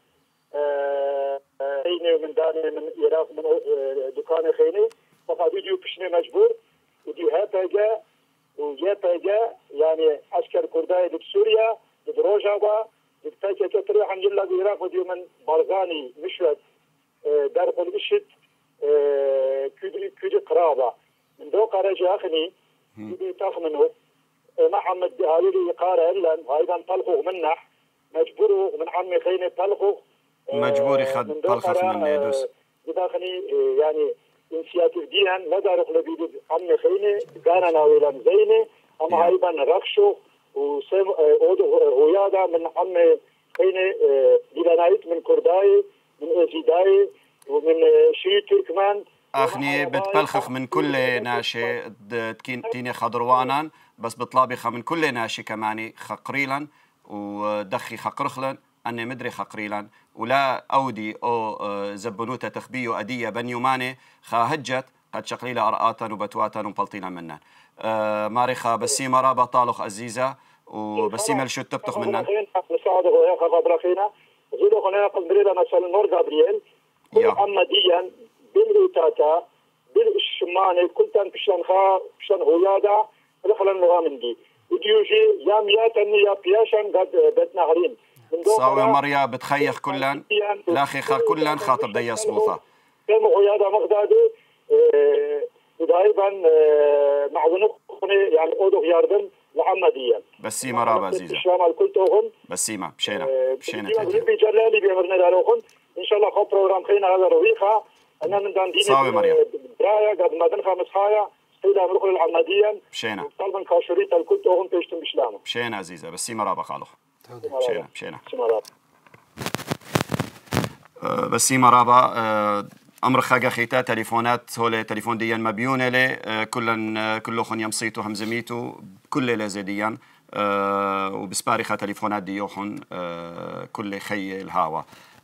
خيني من داني من العراق من دكان خيني فقط فيديو بشني مجبور ودي هابجا ويابجا يعني عسكر كرداي ضد سوريا ضد روجابا ضد تاكا كتري الحمد لله العراق ودي من بارغاني مشوت درب الاشد كودي كودي قرابه من ذوق رجع اخني كودي تخمنه محمد هاولي قارئ الا ايضا طلقوا منح مجبور من عمي خيني طلقوا مجبور يخد طلخخ من يدوس بداخني يعني انسياتيف ديان لا دارق لبيد عمي خيني كان ناويلا زيني اما ايضا رخشو وسم اودو هيادا من عمي خيني ديلانايت من كرداي من ازيداي ومن شي تركمان اخني بتبلخخ من كل ناشي تيني خضروانان بس بطلابخه من كل ناشي كماني خقريلا ودخي خقرخلا أني مدري خقريلا ولا أودي أو زبنوتا تخبيو أدية بنيوماني خاهجت قد شقليلا أرآتا وبتواتا ومبلطينا منا أه ماريخا بسيمة رابا طالخ أزيزة وبسيمة الشو تبتخ منا نساعده يا خبر خينا زيدو خلينا قبريلا مثلا نور جابرييل كل عمديا بالإيتاتا بالشماني كل تان بشان خا بشان هويادا دخل النغامن دي وديوجي يا مياتني يا بياشان قد بيتنا هرين صاوي مريا بتخيخ كلن لاخي خا كلن خاطر دي صبوثة كم هويادا مغدادي ودايبا معونخني يعني أودو ياردن لعمديا بسيمة رابا عزيزة الشمال كل توغن بسيمة بشينا بشينا تهدي بجلالي بيمرنا داروخن إن شاء الله خو بروغرام خينا هذا رويخة أنا من دان ديني صاوي مريا برايا قد ما دنخا مسخايا سيدا مرخل العمديا بشينا طالبا كاشوريتا الكل توغن بيشتم بشلامه بشينا عزيزة بسيمة رابا خالخ بشينا بشينا بسيمة رابا أمر خاقة خيتا تليفونات هولي تليفون ديان مبيونة لي كلن كله خن يمصيتو همزميتو كل لازديان وبسبارخة تليفونات ديوخن كل خي الهاوى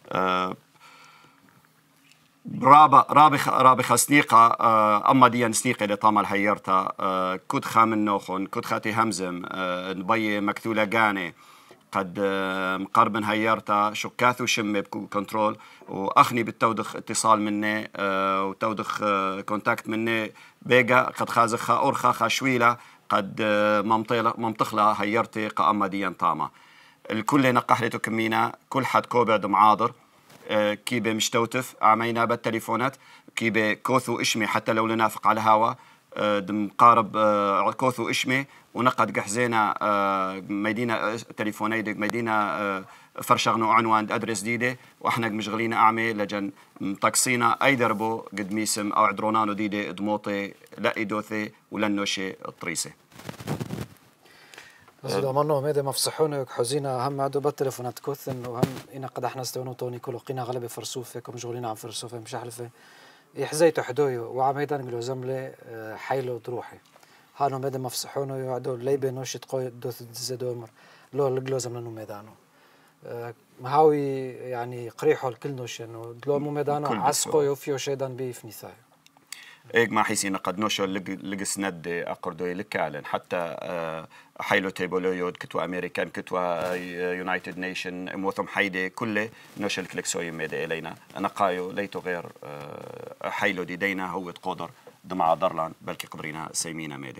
رابا رابخ رابخ سنيقة أما ديان سنيقة لطامة الهيرتا كد خامن نوخن كد خاتي همزم نبي مكتولة جاني قد مقربن هيرتا شكاثو شم بكنترول واخني بالتودخ اتصال مني وتودخ كونتاكت مني بيجا قد خازخها اورخا خاشويله قد ممطخلا هيرتي قاما ديان طاما الكل نقحلتو كمينا كل حد كوبعد معاضر كيبه مشتوتف عمينا بالتليفونات كيبه كوثو اشمي حتى لو لنافق على هوا مقارب كوثو اشمي ونقد قحزينا ميدينا تليفونيدك ميدينا فرشغنو عنوان ادرس ديده واحنا مشغلين اعمي لجن مطقسينا اي دربو قد ميسم او عدرونانو ديده دموطي لا ايدوثي ولا نوشي الطريسه بس إذا منو ميدا مفصحونه حزينة هم عدو بالتليفونات كوث إنه هم إنا قد إحنا استونو توني كلو قينا غلبة فرسوفة كم شغلين عن فرسوفة مش حلفة يحزيتو حدويو وعميدا نقولو زملة حيلو دروحي هانو ميدا مفصحونه يعدو ليبي نوشي تقوي دوث زدومر لو لقلو زملنو ميدانو مهاوي يعني قريحو الكل نوش إنه دلو مو ميدانو عسقو يوفيو شيدان بيفني ثايو إيج ما حيسينا قد نوشو لقس ند أقردو يلكالن حتى حيلو تيبولو يود كتوا أمريكان كتوا يونايتد نيشن موثم حيدي كله نوشو الكلكسوي ميدا إلينا أنا قايو ليتو غير حيلو دي دينا هو تقدر دمع درلان بلكي قبرينا سيمينا ميدا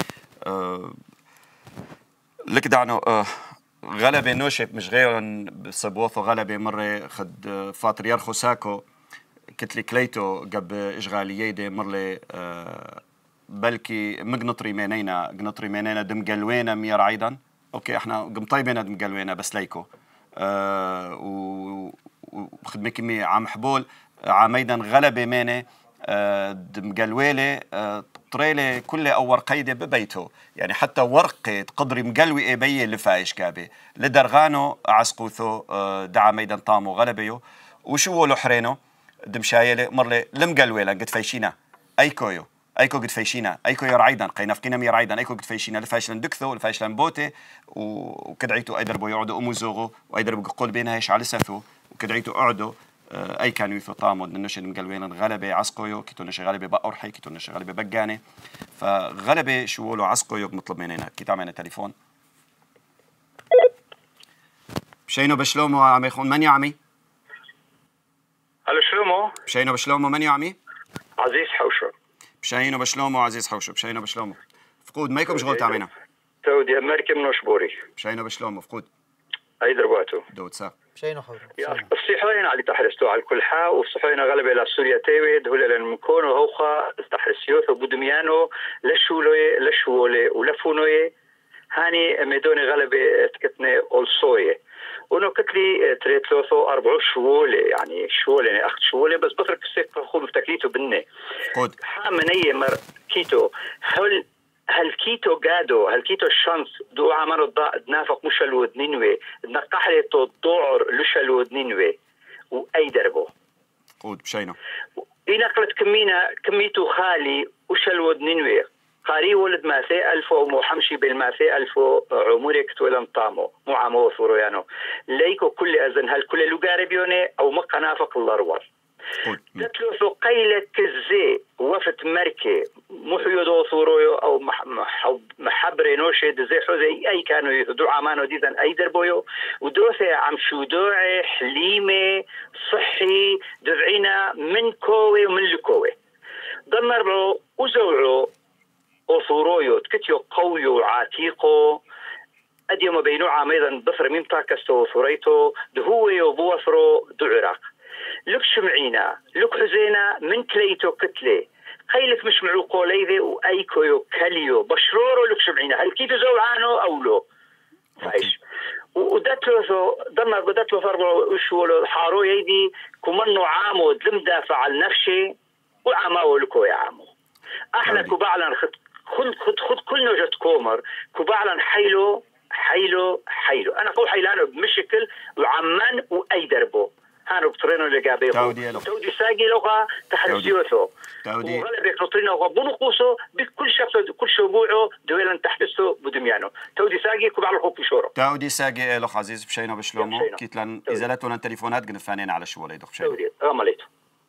لك دعنو غلبة نوشب مش غيرن بصبوثو غلبة مرة خد فاطر يرخو ساكو كتلي كليتو قب إشغالية دي مرة أه بلكي مقنطري مينينا قنطري مينينا دم قلوينا مير عيدا أوكي إحنا قم طيبنا دم قلوينا بس ليكو أه وخد مكمي عم حبول عميدا غلبة ميني أه دم قلويلة أه طريلة كل أو ورقيدة ببيته يعني حتى ورقة قدري مقلوي إبيه اللي فايش كابي لدرغانو عسقوثو أه دعا ميدا طامو غلبيو وشو له حرينو دمشايله مرله لمقلويلا قد فايشينا ايكويو ايكو قد فايشينا ايكو يرعيدن قينافقينا ميرعيدن ايكو قد فايشينا لفايشلن دكثو لفايشلن بوتي وكدعيتو ايدربو يقعدوا اموزوغو وايدربو قول بينها هيش على سفو وكدعيتو قعدوا اي كانوا يثو طامو ننشل مقلويلا غلبه عسقويو كيتو نش غلبه بقرحي كيتو نش غلبه بقاني فغلبه شو له عسقويو مطلب مننا كي تعمل تليفون شينو بشلومو عم يخون من يا عمي هلا شلومو؟ بشينو بشلومو من يا عمي؟ عزيز حوشو بشينو بشلومو عزيز حوشو بشينو بشلومو فقود ما يكون شغل تامينا تودي أمريكا من شبوري بشينو بشلومو فقود أي درباتو دوت سا بشينو حورو الصحوين على تحرستو على كل حا والصحوين غلبة إلى سوريا تيويد هو لأن مكون وهوخا تحرسيوث وبدميانو لشولوي لشولي ولفونوي هاني ميدوني غلبة تكتني أولسوي ونو كتلي تريتلوثو أربعو شوولة يعني شوولة يعني أخت شوولة بس بطرق السيف خو مفتكليتو بني قود حامنية مر كيتو هل هل كيتو قادو هل كيتو الشانس دو عمانو دنافق مشالود نينوي نقحلتو الضعر لشالود نينوي وأي دربو قود بشينو إنقلت كمينا كميتو خالي وشالود نينوي قاري ولد ماثي ألفو ومحمشي بالماثي ألفو عمرك تولن طامو مو عمو ثرويانو ليكو كل أذن هل كل لقاربيوني أو مقنافق الأروار تتلوثو قيلة كزي وفت مركي محيودو ثرويو أو محبري نوشي دزي حوزي أي كانوا يهدو عمانو ديزن أي دربويو ودوثي عم شودوعي حليمي صحي دفعينا من كوي ومن لكوي ضمربعو وزوعو أثورويو تكتيو قويو عاتيقو أديو ما بينو عاميدا بفر ميم تاكستو ثوريتو دهويو بوثرو دعراق لك شمعينا لك حزينا من كليتو كتلي خيلك مش معو قوليذي وأيكويو كليو بشرورو لك شمعينا هل كيتو زوعانو أو لو فايش وداتلوثو ضمر بداتلو فربو وشولو حارو يدي كمنو عامو دلم دافع عن نفسي وعماو لكو يا عامو احنا كوبعلن خد خد خد خد كل نوجة كومر كوبعلن حيلو حيلو حيلو انا قول حيلانو بمشكل وعمان واي دربو هانو بطرينو اللي قابيخو تودي تودي ساقي لغا تحرسيوثو تودي وغلبك نطرينو وبنقوسو بكل شخص كل شبوعو دويلن تحدثو بدميانو تودي ساقي كوبعلن خوك بشورو تودي ساقي لخ عزيز بشينو بشلومو كيتلن ازالتونا التليفونات قنفانين على شوالي دخ بشينو تودي غماليتو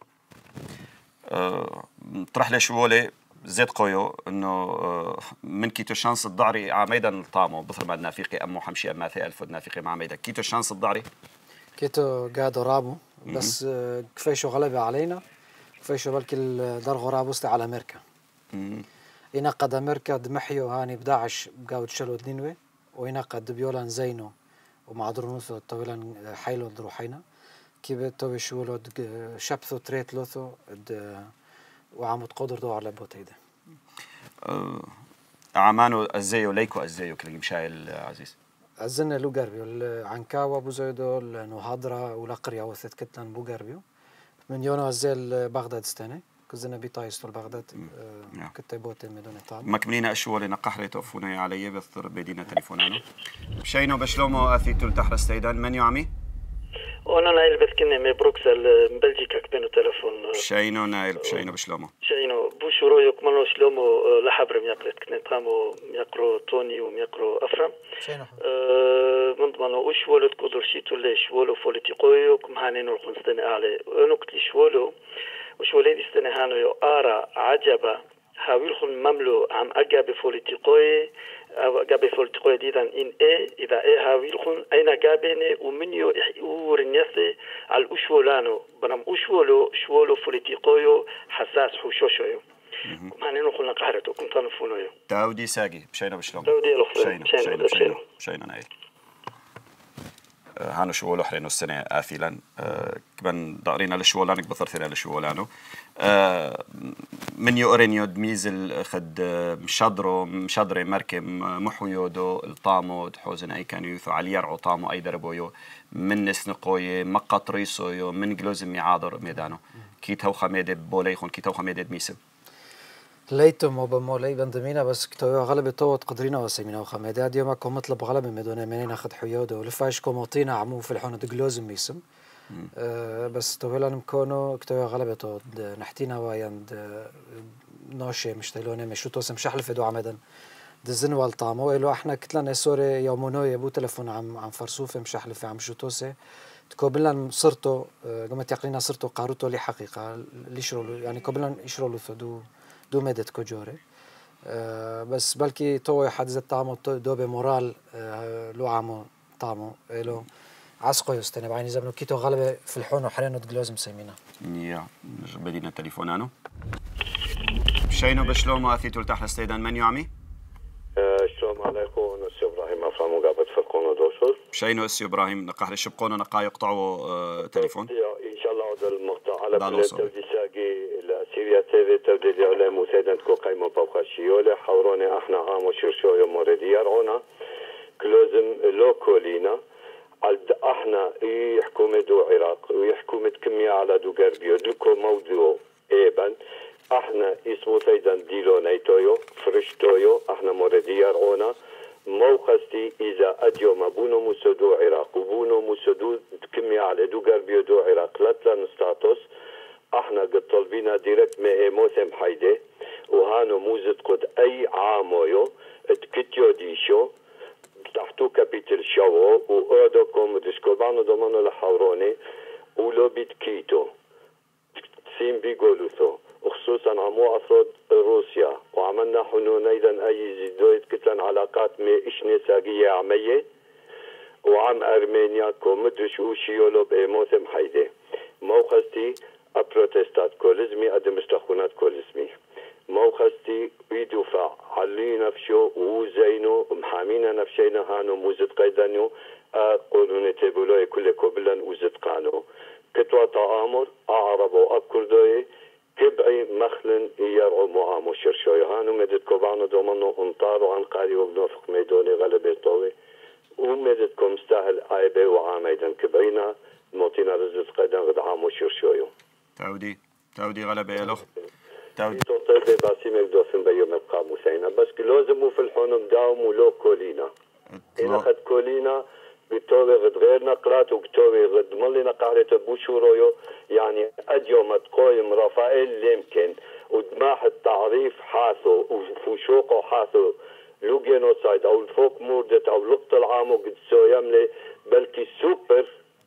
أه طرح لي شوالي زيد قويو انه من كيتو شانس الضعري عميدا الطامو بثر ما نافيقي امو حمشي اما في الف نافيقي مع عميدا كيتو شانس الضعري كيتو قادو رابو بس كفايشو غلبة علينا كفايشو بلكي الدرغو رابو استي على امريكا ينقد امريكا دمحيو هاني بداعش بقاو تشلو دنينوي وينقد بيولان زينو ومع درونوثو طويلا حيلو دروحينا كيف توي شولو شبثو تريت لوثو وعم تقدر دو على بوتيده أه عمانو ازيو ليكو ازيو كل مشايل عزيز أزلنا لو قربيو عنكاوا بوزيدو نهضرة ولا قرية وثت كتلن بو قربيو من يونو أزيل بغداد استاني كزنا بيطايستو البغداد كتبوت مدون طعم مكملين أشوال نقحري توفونا علي بثر بدينا تليفونانو بشينو بشلومو أثيتو لتحرس تيدان من يعمي؟ وانا نايل بس كنا من بروكسل من بلجيكا كبينو تلفون بشينو نايل بشينو بشلومو شينو بوشو رويو كمانو شلومو لحبر ميقرت كنا تقامو ميقرو توني وميقرو أفرام شينو من ضمانو وش ولو تقدر شيتو ليش ولو فوليتيقويو كم هانينو الخنستاني أعلى أنو كتليش ولو وش وليدي استني هانو يو آرا عجبا هاويلخن مملو عم أجابي فوليتيقوي أو أجابي فوليتيقوي ديدان إن إيه إذا إيه هاويلخن أين أجابيني ومنيو ورنيسي على الأشولانو بنام أشولو شولو فوليتيقويو حساس حوشوشيو معني نخلنا قهرتو كنت نفونيو داودي ساقي بشينا بشلوم داودي الأخرين بشينا بشينا بشينا نايل هانو شوولو حرينو السنة آثيلا كمان دارينا لشوولانك بثرثنا لشوولانو من يورينيو دميزل خد مشادرو مشادري مركم محويودو الطامو دحوزن أي كانوا يثو على يرعو طامو أي دربويو من نسنقوي مقط ريسويو من جلوز ميعادر ميدانو كي تو خميدة بوليخون كي تو خميدة دميسم ليتم وبمولي بندمينا بس كتويا غلبة توت قدرينا وسيمينا وخميدة ديما كم مطلب غلبة مدونا منين أخذ حيوده ولفاش كوموطينا عمو في الحونة دجلوز ميسم أه بس تويلا نمكونو كتويا غلبة توت نحتينا ويند ناشي مشتلونه مشو توسم شحل في دو عمدن دزن والطامو إلو إحنا كتلنا سوري يومونو يبو تلفون عم عم فرسوفه مشحل في عم شو توسه تقابلنا صرتو قمت يقلينا صرتو قاروتو لي حقيقة ليشرولو يعني قابلنا يشرولو ثدو دو مدت كجوري أه بس بلكي تو حد زت طعمه دو بمورال أه لو عمو طعمه له عسقو يستنى بعيني زمنو كيتو غلبة في الحون وحرينو دجلوز مسمينا يا بدينا تليفونانو شينو بشلومو أثيتو لتحت السيدان من يعمي؟ السلام عليكم نسي إبراهيم أفرام وقابت فرقونا دوشور شينو أسي إبراهيم نقاهر الشبقون ونقا يقطعوا أه تليفون إن شاء الله هذا المقطع على كل تودي ساقي سيريا تيفي تودي الإعلام وسيدان تكو قيمة بابقى شيولي حوروني احنا عامو شرشوية موردي يرعونا كلوزم لو كولينا عالد احنا يحكومة دو عراق ويحكومة كمية على دو غربيو دوكو موضوع ايبان احنا اسمو سيدان ديلو نيتويو فرشتويو احنا موردي يرعونا موقستي إذا أديوم بونو مسدو عراق وبونو مسدو كمية على دو غربيو دو عراق لاتلان ستاتوس احنا قد طلبينا ديركت مي موسم حيدة وهانو موزد قد أي عامويو اتكتيو ديشو تحتو كابيتل شاو وأودوكم ديسكوبانو دومانو لحوروني ولو بيتكيتو تسيم بيقولوثو وخصوصا عمو أفراد روسيا وعملنا حنون أيضا أي زيدويت كتلن علاقات مي إشني ساقية عمية وعم أرمينيا كومدرش وشيولو بموسم حيدة موقستي أبروتستات كولزمي أدمستخونات كولزمي موقستي يدفع علي نفسه وزينو محامينا نفسينا هانو موزد قيدانيو قولون تبولوي كل كوبلن وزد قانو كتوى تآمر أعربو أكردوي كبعي مخلن يرعو معامو شرشوي هانو مدد كوبانو دومانو انطارو عن قاري وبنوفق ميدوني غلبي طوي ومددكم استاهل عيبي وعاميدا كبعينا موتينا رزق قيدان غد عامو شرشويو تاودي تاودي غلبي يا لخ تاودي طيب باسي مقدوسن بيو مبقى موسينا بس لازمو في الحنم داوم ولو كولينا إن أخذ كولينا بتوي غد غير نقرات وبتوي غد ملينا قهرة بوشورويو يعني أديوم تقويم رافائيل يمكن ودماح التعريف حاثو وفوشوقو حاثو لو جينوسايد أو الفوق موردت أو لقط العامو قد سو يملي بلكي سوبر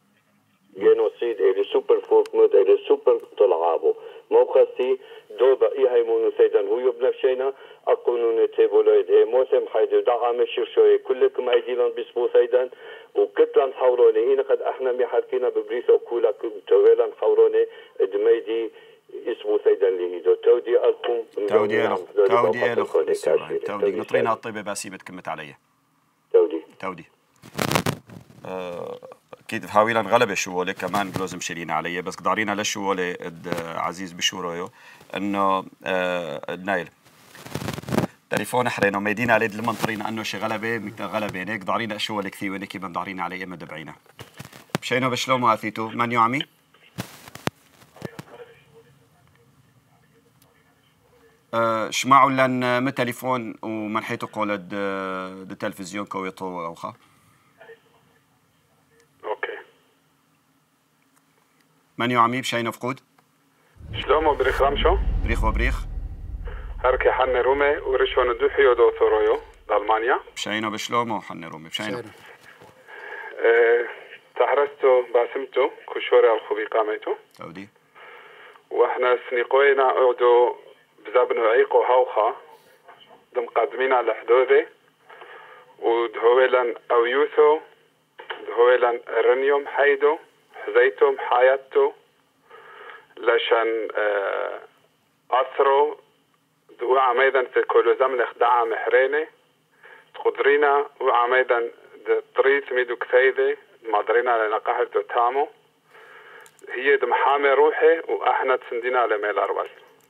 جينوسيد إلي سوبر فوق مود إلي سوبر طلعابو موقستي دوبا إيهاي مونو سيدان هو يبنفشينا أقونون تيبولويد إيه موسم حيدو دعام شرشوي كلكم أيديلان بسبو سيدان وكتلان حوروني إينا قد احنا ميحركينا ببريسة وكولا تويلان حوروني دميدي اسمو سيدان ليدو تودي ألكم تودي ألخ تودي ألخ تودي نطرينا الطيبة باسيبة كمت عليا تودي تودي أه أكيد هاويلا غلبة شوولة كمان لازم شيلينا عليه بس قدارينا لشوولة عزيز بشورويو إنه آه نايل تليفون حرينا ميدينا عليه لما نطرينا إنه شي غلبة ميتا غلبة هيك دارينا شوولة كثير وينك يبان دارينا عليه إما دبعينا بشينو بشلومو أثيتو من يعمي شمعوا لن متليفون ومنحيتو قولد د تلفزيون كويطو أوخا. أوكي. من يعمي بشي نفقود؟ شلومو بريخ رمشو؟ بريخ وبريخ. هركي حن رومي ورشون دوحيو دو ثورويو d'Almania. بشينو بشلومو حن رومي بشينو. أه تحرستو باسمتو كشوري الخبي قاميتو. تودي. واحنا سنيقوينا اعدو بزابنو عيقو هوخا دم قادمين على حدودي ودهويلان او يوثو دهويلان رنيوم حيدو حزيتم حياتو لشان اه اثرو دو عميدا تكولو زملخ دعا محريني تقدرينا وعميدا طريث ميدو كثيدي مادرينا لنقاهر دو تامو هي دمحامي روحي واحنا تسندينا على ميل أربال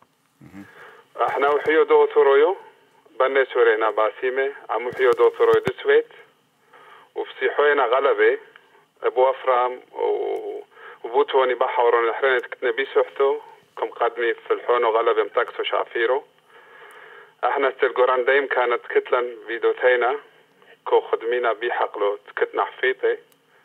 احنا وحيو دو ثرويو بني سورينا باسيمي عمو حيو دو ثرويو دسويت وفسيحوينا غلبي ابو افرام وبوتوني بحورون الحرين كتنا بيسوحتو كم قدمي في الحون وغلبي متاكسو شعفيرو احنا استلقوران دايم كانت كتلا فيدوتينا كو خدمينا بيحقلو تكتنا حفيتي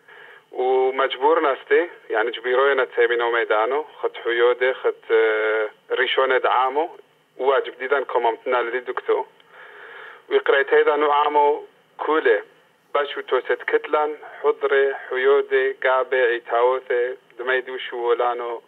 ومجبورنا استي يعني جبيروينا تسيبينو ميدانو خد حيودي خد ريشونة دعامو واجب ديدان كوممتنا لدي دكتو وقريت هيدا نوعامو كولي باشو توست كتلان حضري حيودي قابي عيتاوثي دميدو شوولانو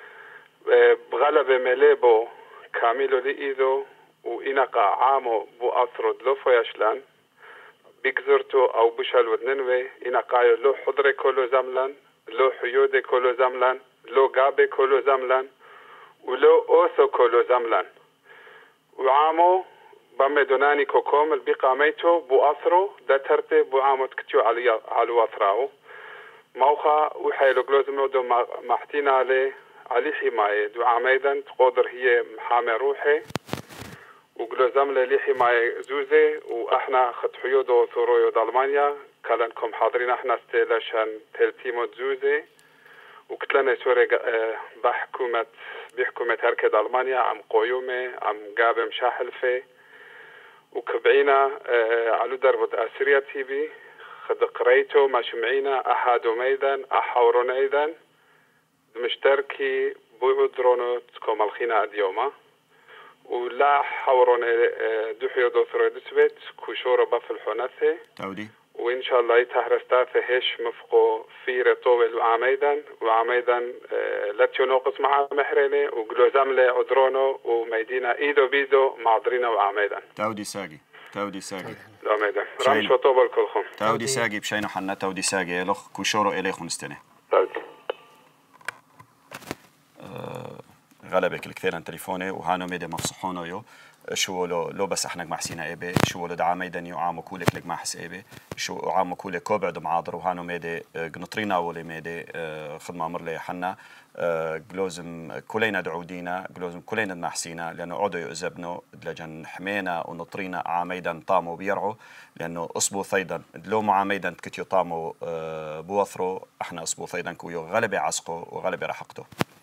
بغلبة مليبو كاميلو لإيدو وإنقا عامو بو أطرد لوفو يشلان بيكزرتو أو بشال ودننوي إنقايو لو حضري كولو زملان لو حيودي كولو زملان لو قابي كولو زملان ولو أوثو كولو زملان وعامو بمدوناني كوكوم البقاميتو بو أثرو دترتي بو عامو تكتيو على على وثراو موخا وحيلو جلوزمو دو محتينا عليه علي حماية دو عميدا تقدر هي محامي روحي وجلوزم لي حماية زوزي واحنا خد حيودو ثرويو d'Almania كلنكم حاضرين احنا ستيلاشان تلتيمو زوزي وكتلنا سوري بحكومة بحكومة هركة d'Almania عم قيومي عم قابم شاحلفي وكبعينا على دربة أسرية تي في خد قريتو ما شمعينا أحادو ميدان أحورون أيضا مشتركي بودرونو تكوم الخينا اليوم ولا حورون دوحيو دو ثروي دسويت كوشورة بف الحنثي تودي وإن شاء الله يتهرستاث هيش مفقو في رطوبل وعميدا وعميدا لاتيو نوقص مع محريني وقلوزام لي عدرونو وميدينا إيدو بيدو معضرينا وعميدا تودي ساقي تودي ساقي عميدا رمش وطوبل كلهم تودي ساقي بشينو حنا تودي ساقي لخ كوشورو إليخون استني تودي غلبك الكثير عن تليفوني وهانو ميدي مفصحونو يو شو لو لو بس احنا مع ايبي شو لو دعا ميدان يو عامو كولك لك مع حس ايبي شو عامو كولك كوبعد معاضر وهانو ميدي قنطرينا ولي ميدي خدمة مر لي حنا جلوزم كلنا دعودينا جلوزم كلنا نحسينا لانه عودوا يؤذبنوا لجن حمينا ونطرينا عاميدا طاموا بيرعوا لانه اصبو ثيدا لو مع عاميدا كتيو طاموا بوثرو احنا اصبو ثيدا كويو غلبي عسقو وغلبي رحقته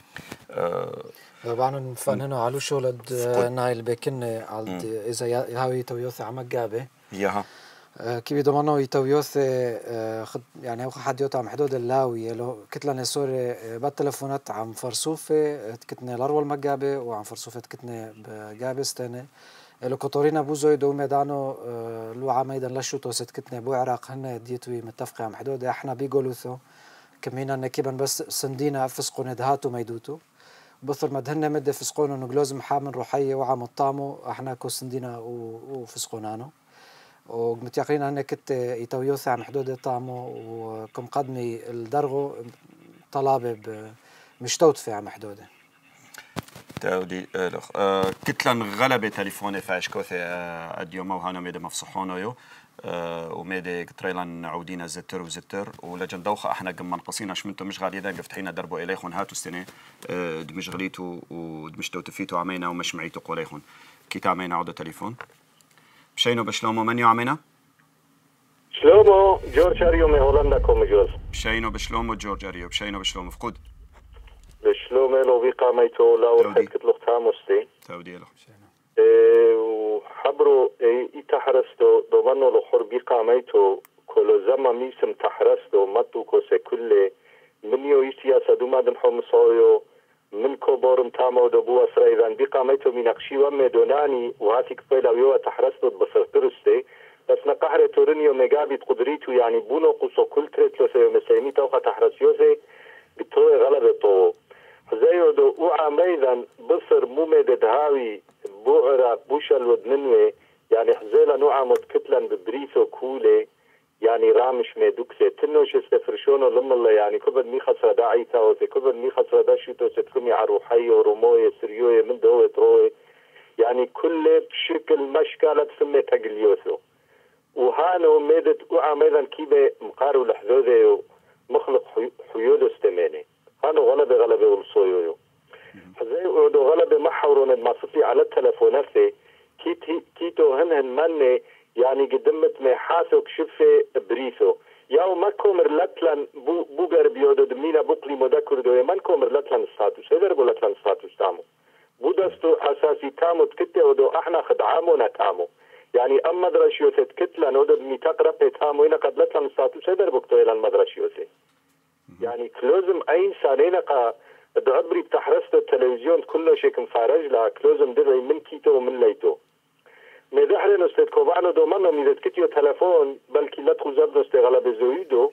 طبعا فنانو على شغل نايل بكن على اذا هاوي تويوث عم جابه ياها كيف ضمنوا يتويوث يعني حد يوتع محدود اللاوي لو كتلنا سوري بالتليفونات عم فرصوفه كتنا لارول مجابه وعم فرصوفه كتنا بجابستنه لو كطورينا بوزوي دو ميدانو لو عميدا لشو توست كتنا بو عراق هن ديتوي متفقه مع حدود احنا بيقولوثو كمينا نكبن بس سندينا فسقون دهاتو ميدوتو بثر مدهن مد فسقون ونجلوز محامن روحية وعم الطامو احنا كوسندينا وفسقونانو ومتيقين انك كت يتويوث عن حدود الطامو وكم قدمي الدرغو طلابه مشتوت في عم حدوده تودي الخ كتلن غلبة تليفوني فاش كوثي اليوم وهانا ميدا مفصحونه يو وميدي تريلان عودينا زتر وزتر ولجن دوخة احنا قم منقصينا شمنتو مش غالي ذا قفتحينا دربو إليخون هاتو السنة دمش غليتو ودمشتو تفيتو عمينا ومش معيتو قوليخون كيتا عمينا عودة تليفون بشينو بشلومو من يو عمينا؟ شلومو جورج أريو من هولندا كوم جوز بشينو بشلومو جورج أريو بشينو بشلومو فقود بشلومو لو بيقاميتو لا ورحت كتلو ختاموستي تودي له وحبرو يتحرستو ضمنو لخور بقاميتو كل زما ميسم تحرستو ماتو كوسي كل منيو يسياسة دوما دمحو مصايو من كوبورم تامو دبو اسرائيلان بقاميتو مناقشي ومدوناني وهاتي كفيلا ويوه تحرستو بصر ترستي بس نقهر تورنيو ميقابي قدريتو يعني بونو قصو كل تريتلو سيو مسيمي توقع تحرسيوزي بتوي غلبة طو زيو دو اوعى ميدان بصر مومد هاوي بوعرا بوشل ودننوي يعني حزيلا نوعا متكتلا ببريسو كولي يعني رامش ميدوكسي تنوش استفرشونو لما الله يعني كبر مي خسر داعي تاوزي كبر مي خسر دا شوتو ستكمي عروحي وروموي سريوي من دوي تروي يعني كل بشكل مشكلة تسمي تقليوثو وهانو ميدت اوعى ميدان كيبه مقارو لحذوذي مخلق حيودو استماني هانو غلبة غلبة والصويو زي اعدو غلبة محورون المصفي على التلفون في كيتو هنهن مني يعني قدمت محاسو كشفة بريسو ياو ما كومر لتلن بو بوغر بيودو دمينا بوكلي مدكر دوي من كومر لتلن ستاتوس هيدر بو لتلن ستاتوس تامو بودستو اساسي تامو تكتة ودو احنا خدعامو نتامو يعني اما مدرشيوسة تكتلا نودو ميتاق ربي تامو انا قد لتلن ستاتوس هيدر بوكتو الى المدرشيوسة يعني كلوزم اين سانينا قا دعبري بتحرست التلفزيون كله شيك مفارج لا كلوزم دغي من كيتو ومن ليتو مدحرن استاذ كوبانو دو منو ميزت كتيو تلفون بلكي لا تخزب استغلا بزويدو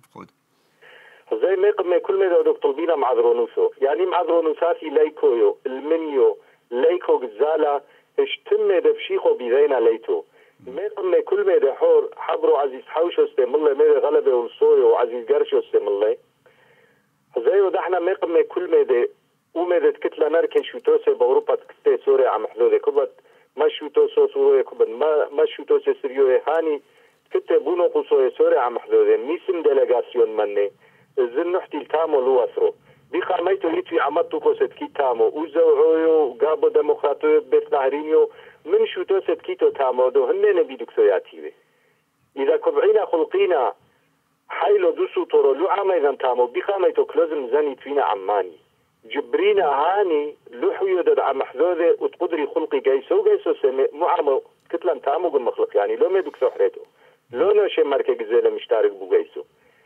زي ما يقم كل ما دو طلبينا مع درونوسو يعني مع درونوساتي ليكويو المنيو ليكو جزالا اشتم دبشيخو بيدينا ليتو ما يقم كل ما دحور حبرو عزيز حوشو استم الله ما غلبه والصويو وعزيز قرشو استم الله زي ودحنا ما يقم كل ما دي وما كتله نركن شوتوسي باوروبا تكتي سوريا عم حدوده كبت ما شوتو سوريا كبن ما ما شوتو سريو هاني كتة بونو قصوي سوريا عم حدوده ميسم ديليغاسيون مني الزن نحتي التامو لواسرو بخاميتو يتوي عمتو كوست كي تامو وزوعيو قابو ديمقراطيو بيت نهرينيو من شوتو ست كيتو تامو دو هنين بيدوك سوياتيوي إذا كبعينا خلقينا حيلو دوسو طورو لو عما إذا تامو بخاميتو كلوزم زاني توينا عماني جبرينا هاني لوحو يدد عم حذوذة وتقدري خلقي جايسو جايسو سمي مو عمو كتلان تامو قل مخلق يعني لو ما يدوك سوحريتو لو نوشي ماركة جزيلة مشتارك بو جايسو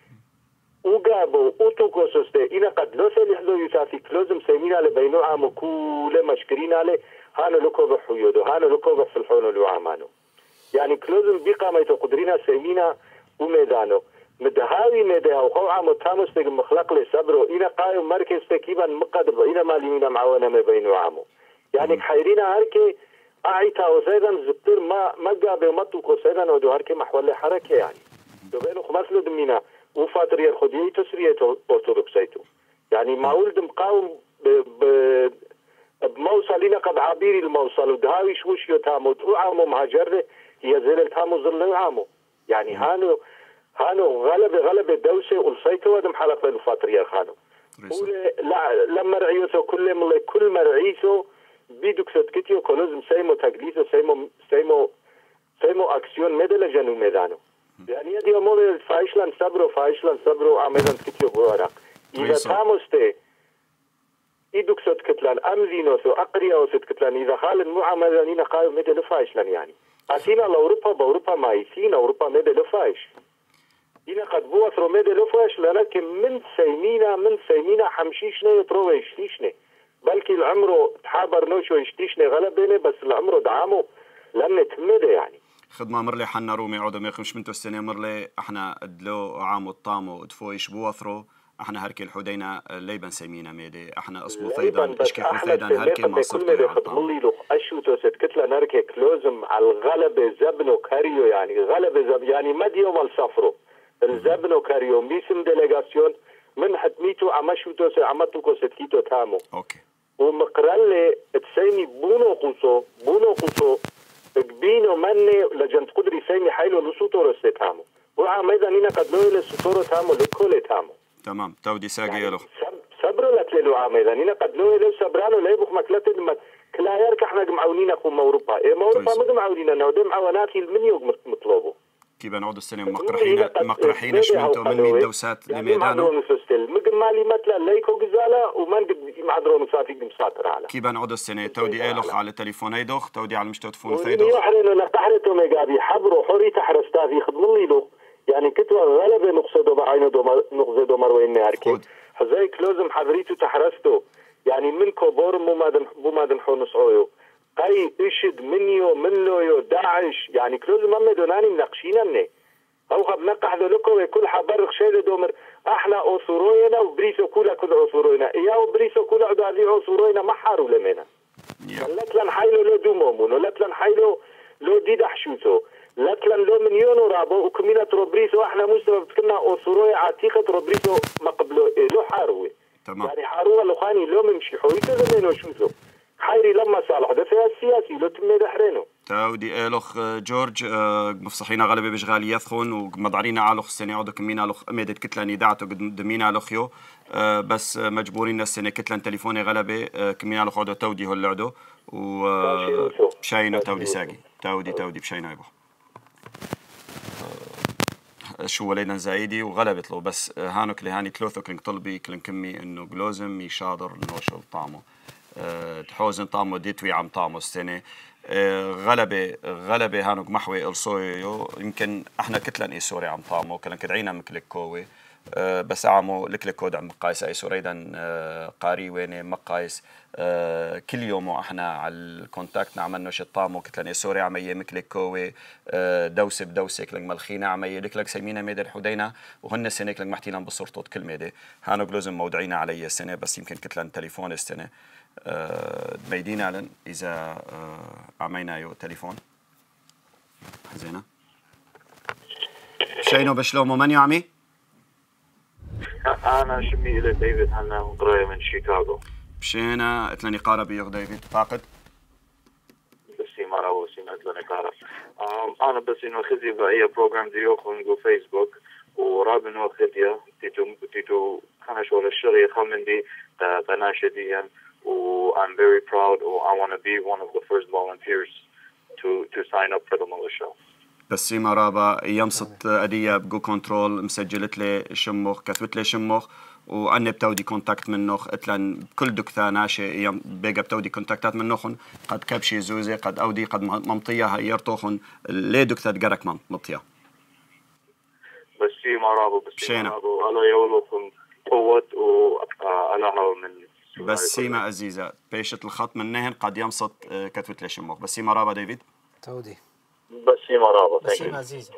وقابو اوتوكو سوستي إنا قد لو سيلح لو يسافي كلوزم سيمين على بينو عامو كولة مشكرين عليه هانو لكو بحو يدو هانو لكو بحفلحونو لو عمانو يعني كلوزم بقاميتو قدرينا سيمينا وميدانو مدهاوي مدها وخو عامو تاموس تيجي مخلق لي صبرو إنا قايم مركز تكيبا مقدب إنا مالينا معاونا ما بينو عامو يعني حيرينا هاركي أعيتا وسيدا زبتر ما ما قابي ومطوكو سيدا ودو هاركي محولي حركة يعني دو بينو خماسلو دمينا وفاتر يرخديه تسريته أرثوذكسيتو يعني معول دم قاوم ب بموصلين قد عبيري الموصل ودهاوي شوش يتامو تو عامو مهاجر هي زيل التامو ظل عامو يعني هانو هانو غلب غلب الدوسة والصيتو ودم حلق للفاترير خانو لا لما رعيوسو كل ملي كل مرعيسو بيدوك ستكتيو كولوزم سيمو تقليسو سيمو سيمو سيمو اكسيون مدل جنو ميدانو يعني يدي امور فايشلان صبرو فايشلان صبرو عميدان تكتيو بورق اذا تاموستي يدوك ستكتلان امزينوسو اقرياو ستكتلان اذا خالد مو عميدانين قايم مدل فايشلان يعني اسينا لاوروبا باوروبا ما يسينا اوروبا مدل فايش إنا قد بوثرو ميدي لفواش لكن من سيمينا من سيمينا حمشيشنا يتروى يشتيشنا بلكي العمرو تحابر نوشو يشتيشنا غلبيني بس العمرو دعامو لم نتمدي يعني خدمة مرلي حنا رومي عودة ميقمش منتو السنة مرلي احنا ادلو عامو الطامو ادفويش بوثرو احنا هركي الحدينا ليبن سيمينا ميدي احنا اصبو ثيدان اشكي حثيدان هركي ما صرتو يعطام اشوتو ستكتلا نركي كلوزم على الغلبة زبنو كاريو يعني غلبة زب يعني مديو والسفرو الزبنو كاريو ميسم ديليغاسيون من حتميتو عمشوتو سي عمتوكو ستكيتو تامو اوكي ومقرالي تسيني بونو قوسو بونو قوسو بينو مني لجن قدري سيني حيلو لسوتو رستي تامو وعميدا نينا قد لو لسوتو تامو لكولي تامو تمام تودي ساقي يلو صبرو لتلو عميدا نينا قد لو لو صبرانو ليبوخ مكلتي لما كلا يارك احنا قمعونينا خو موروبا ايه موروبا مقمعونينا نودي معواناتي المنيو مطلوبو كي بنعود السنة مقرحين مقرحين شمنتو من مية دوسات لميدانو مقمالي مثلا ليكو جزالة وما نقد معدرون صافي مساطر على كي بنعود السنة تودي ايلوخ على التليفون ايدوخ تودي على مشتو تفون ثيدوخ يحرنو نتحرتو ميقابي حبرو حوري تحرستا في خدم ليلو يعني كتوى غلبة نقصدو بعينو نقصدو مروين نهاركي حزايك لازم حضريتو تحرستو يعني منكو بور بومادن حونس عويو قاي اشد منيو منلويو داعش يعني كلوز مامي دوناني مناقشينا مني او قد نقح ذلكو وكل حبرق شيء دومر احنا اوصروينا وبريسو كولا كل اوصروينا اياو بريسو كولا عدو هذه اوصروينا ما حارو لمنا لتلن حيلو لو دومومون ولتلن حيلو لو ديد حشوتو لتلن لو من يونو رابو وكمينة روبريسو احنا مستوى بتكنا اوصروي عتيقة روبريسو ما قبلو إيه لو حاروي تمام يعني حاروا لو خاني لو ممشي حويتو زمينو شوتو حيري لما صالح ده فيها السياسي لو تمي دحرينو تاودي ايلوخ جورج مفصحينا غلبة بشغالي يثخون ومضعرينا علوخ السنة عودو كمينا لوخ اميدت كتلاني دعتو دمينا لوخيو بس مجبورين السنة كتلان تليفوني غلبة كمينا لوخ عودو تودي هو اللعدو وبشاينو تودي ساقي تودي تودي بشاينو يبو شو ولينا زايدي وغلبت له بس هانو كلي هاني تلوثو كلين طلبي كلين كمي انه جلوزم يشاطر نوشل طعمه تحوزن طعمه ديتوي عم طعمه السنة غلبة غلبة هانوك محوي الصويو يمكن احنا كتلن اي سوري عم طعمه كلن كدعينا مكلك كوي بس عمو لكلك كود عم مقايس اي سوريدا قاري ويني مقايس كل يوم احنا على الكونتاكت نعمل نوش الطعمه كتلن اي سوري عمية مكلك كوي دوسة بدوسة كلن ملخينا عمية لكلك سيمينا ميدا الحدينا وهن السنة كلن محتينا بصورتوت كل ميدا هانوك لازم موضعينا علي السنة بس يمكن كتلن تليفون السنة ميدين علن إذا عمينا يو تليفون زينة شينو بشلومو من يعمي؟ أنا شمي إلى ديفيد هنا قرية من شيكاغو بشينا اتلاني قارة بيوغ ديفيد فاقد بسي مرة وسينا اتلاني قارة أنا بس إنو خذي بأي بروجرام ديوخو نقو فيسبوك ورابن وخذيا تيتو تيتو خانا شغل الشغي خمن دي تناشديا و I'm very proud و I want to be one of the first volunteers to to sign up for the militia. بس سيما رابا يمصت أدية بجو كنترول مسجلت لي شمخ كتبت لي شمخ وأنا بتودي كونتاكت منخ اتلان كل دكتور ناشي يم بيجا بتودي كونتاكتات منخن قد كبشي زوزي قد أودي قد ممطية هيرتوخن ليه دكتور جرك ممطية. بس سيما رابا بس سيما رابا أنا يولوكم قوة وأنا من بس سيما عزيزة بيشة الخط منهن قد يمصت كتبت لي شمخ بس سيما رابا ديفيد تودي بس سيما رابا بس سيما عزيزة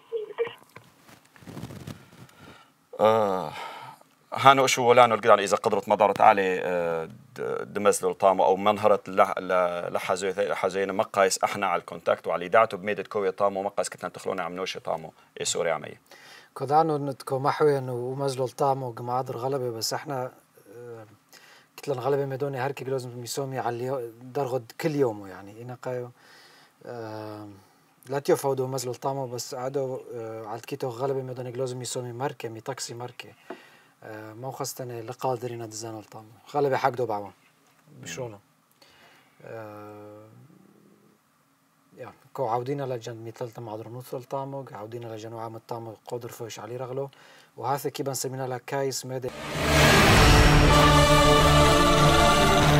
آه هانو شو ولانو القدان إذا قدرت مدارت علي آه دمزل الطامو أو منهرت لحزين مقايس إحنا على الكونتاكت وعلى دعتو بميدة كوية طامو مقايس كتنا تخلونا عم نوشي طامو إيه سوري عمي كدانو نتكو محوي إنه ومزلو الطامو جماعة غلبة بس إحنا آه كتلن غلبة مدوني هركي جلوزم ميسومي على درغد كل يوم يعني إنا قايو آه لا تيفودو مزلو الطامو بس عادو آه على كيتو غلبة مدوني جلوزم يسومي ماركة مي تاكسي ماركة آه ما خستني لقادرين دزان الطامو غلبة حق دو بعوام بشونه آه يعني كو عودينا لجن ميتلتا معذر نوصل الطامو عودينا لجن وعام الطامو قدر فوش علي رغلو وهذا كيبان سمينا لك كايس ميدي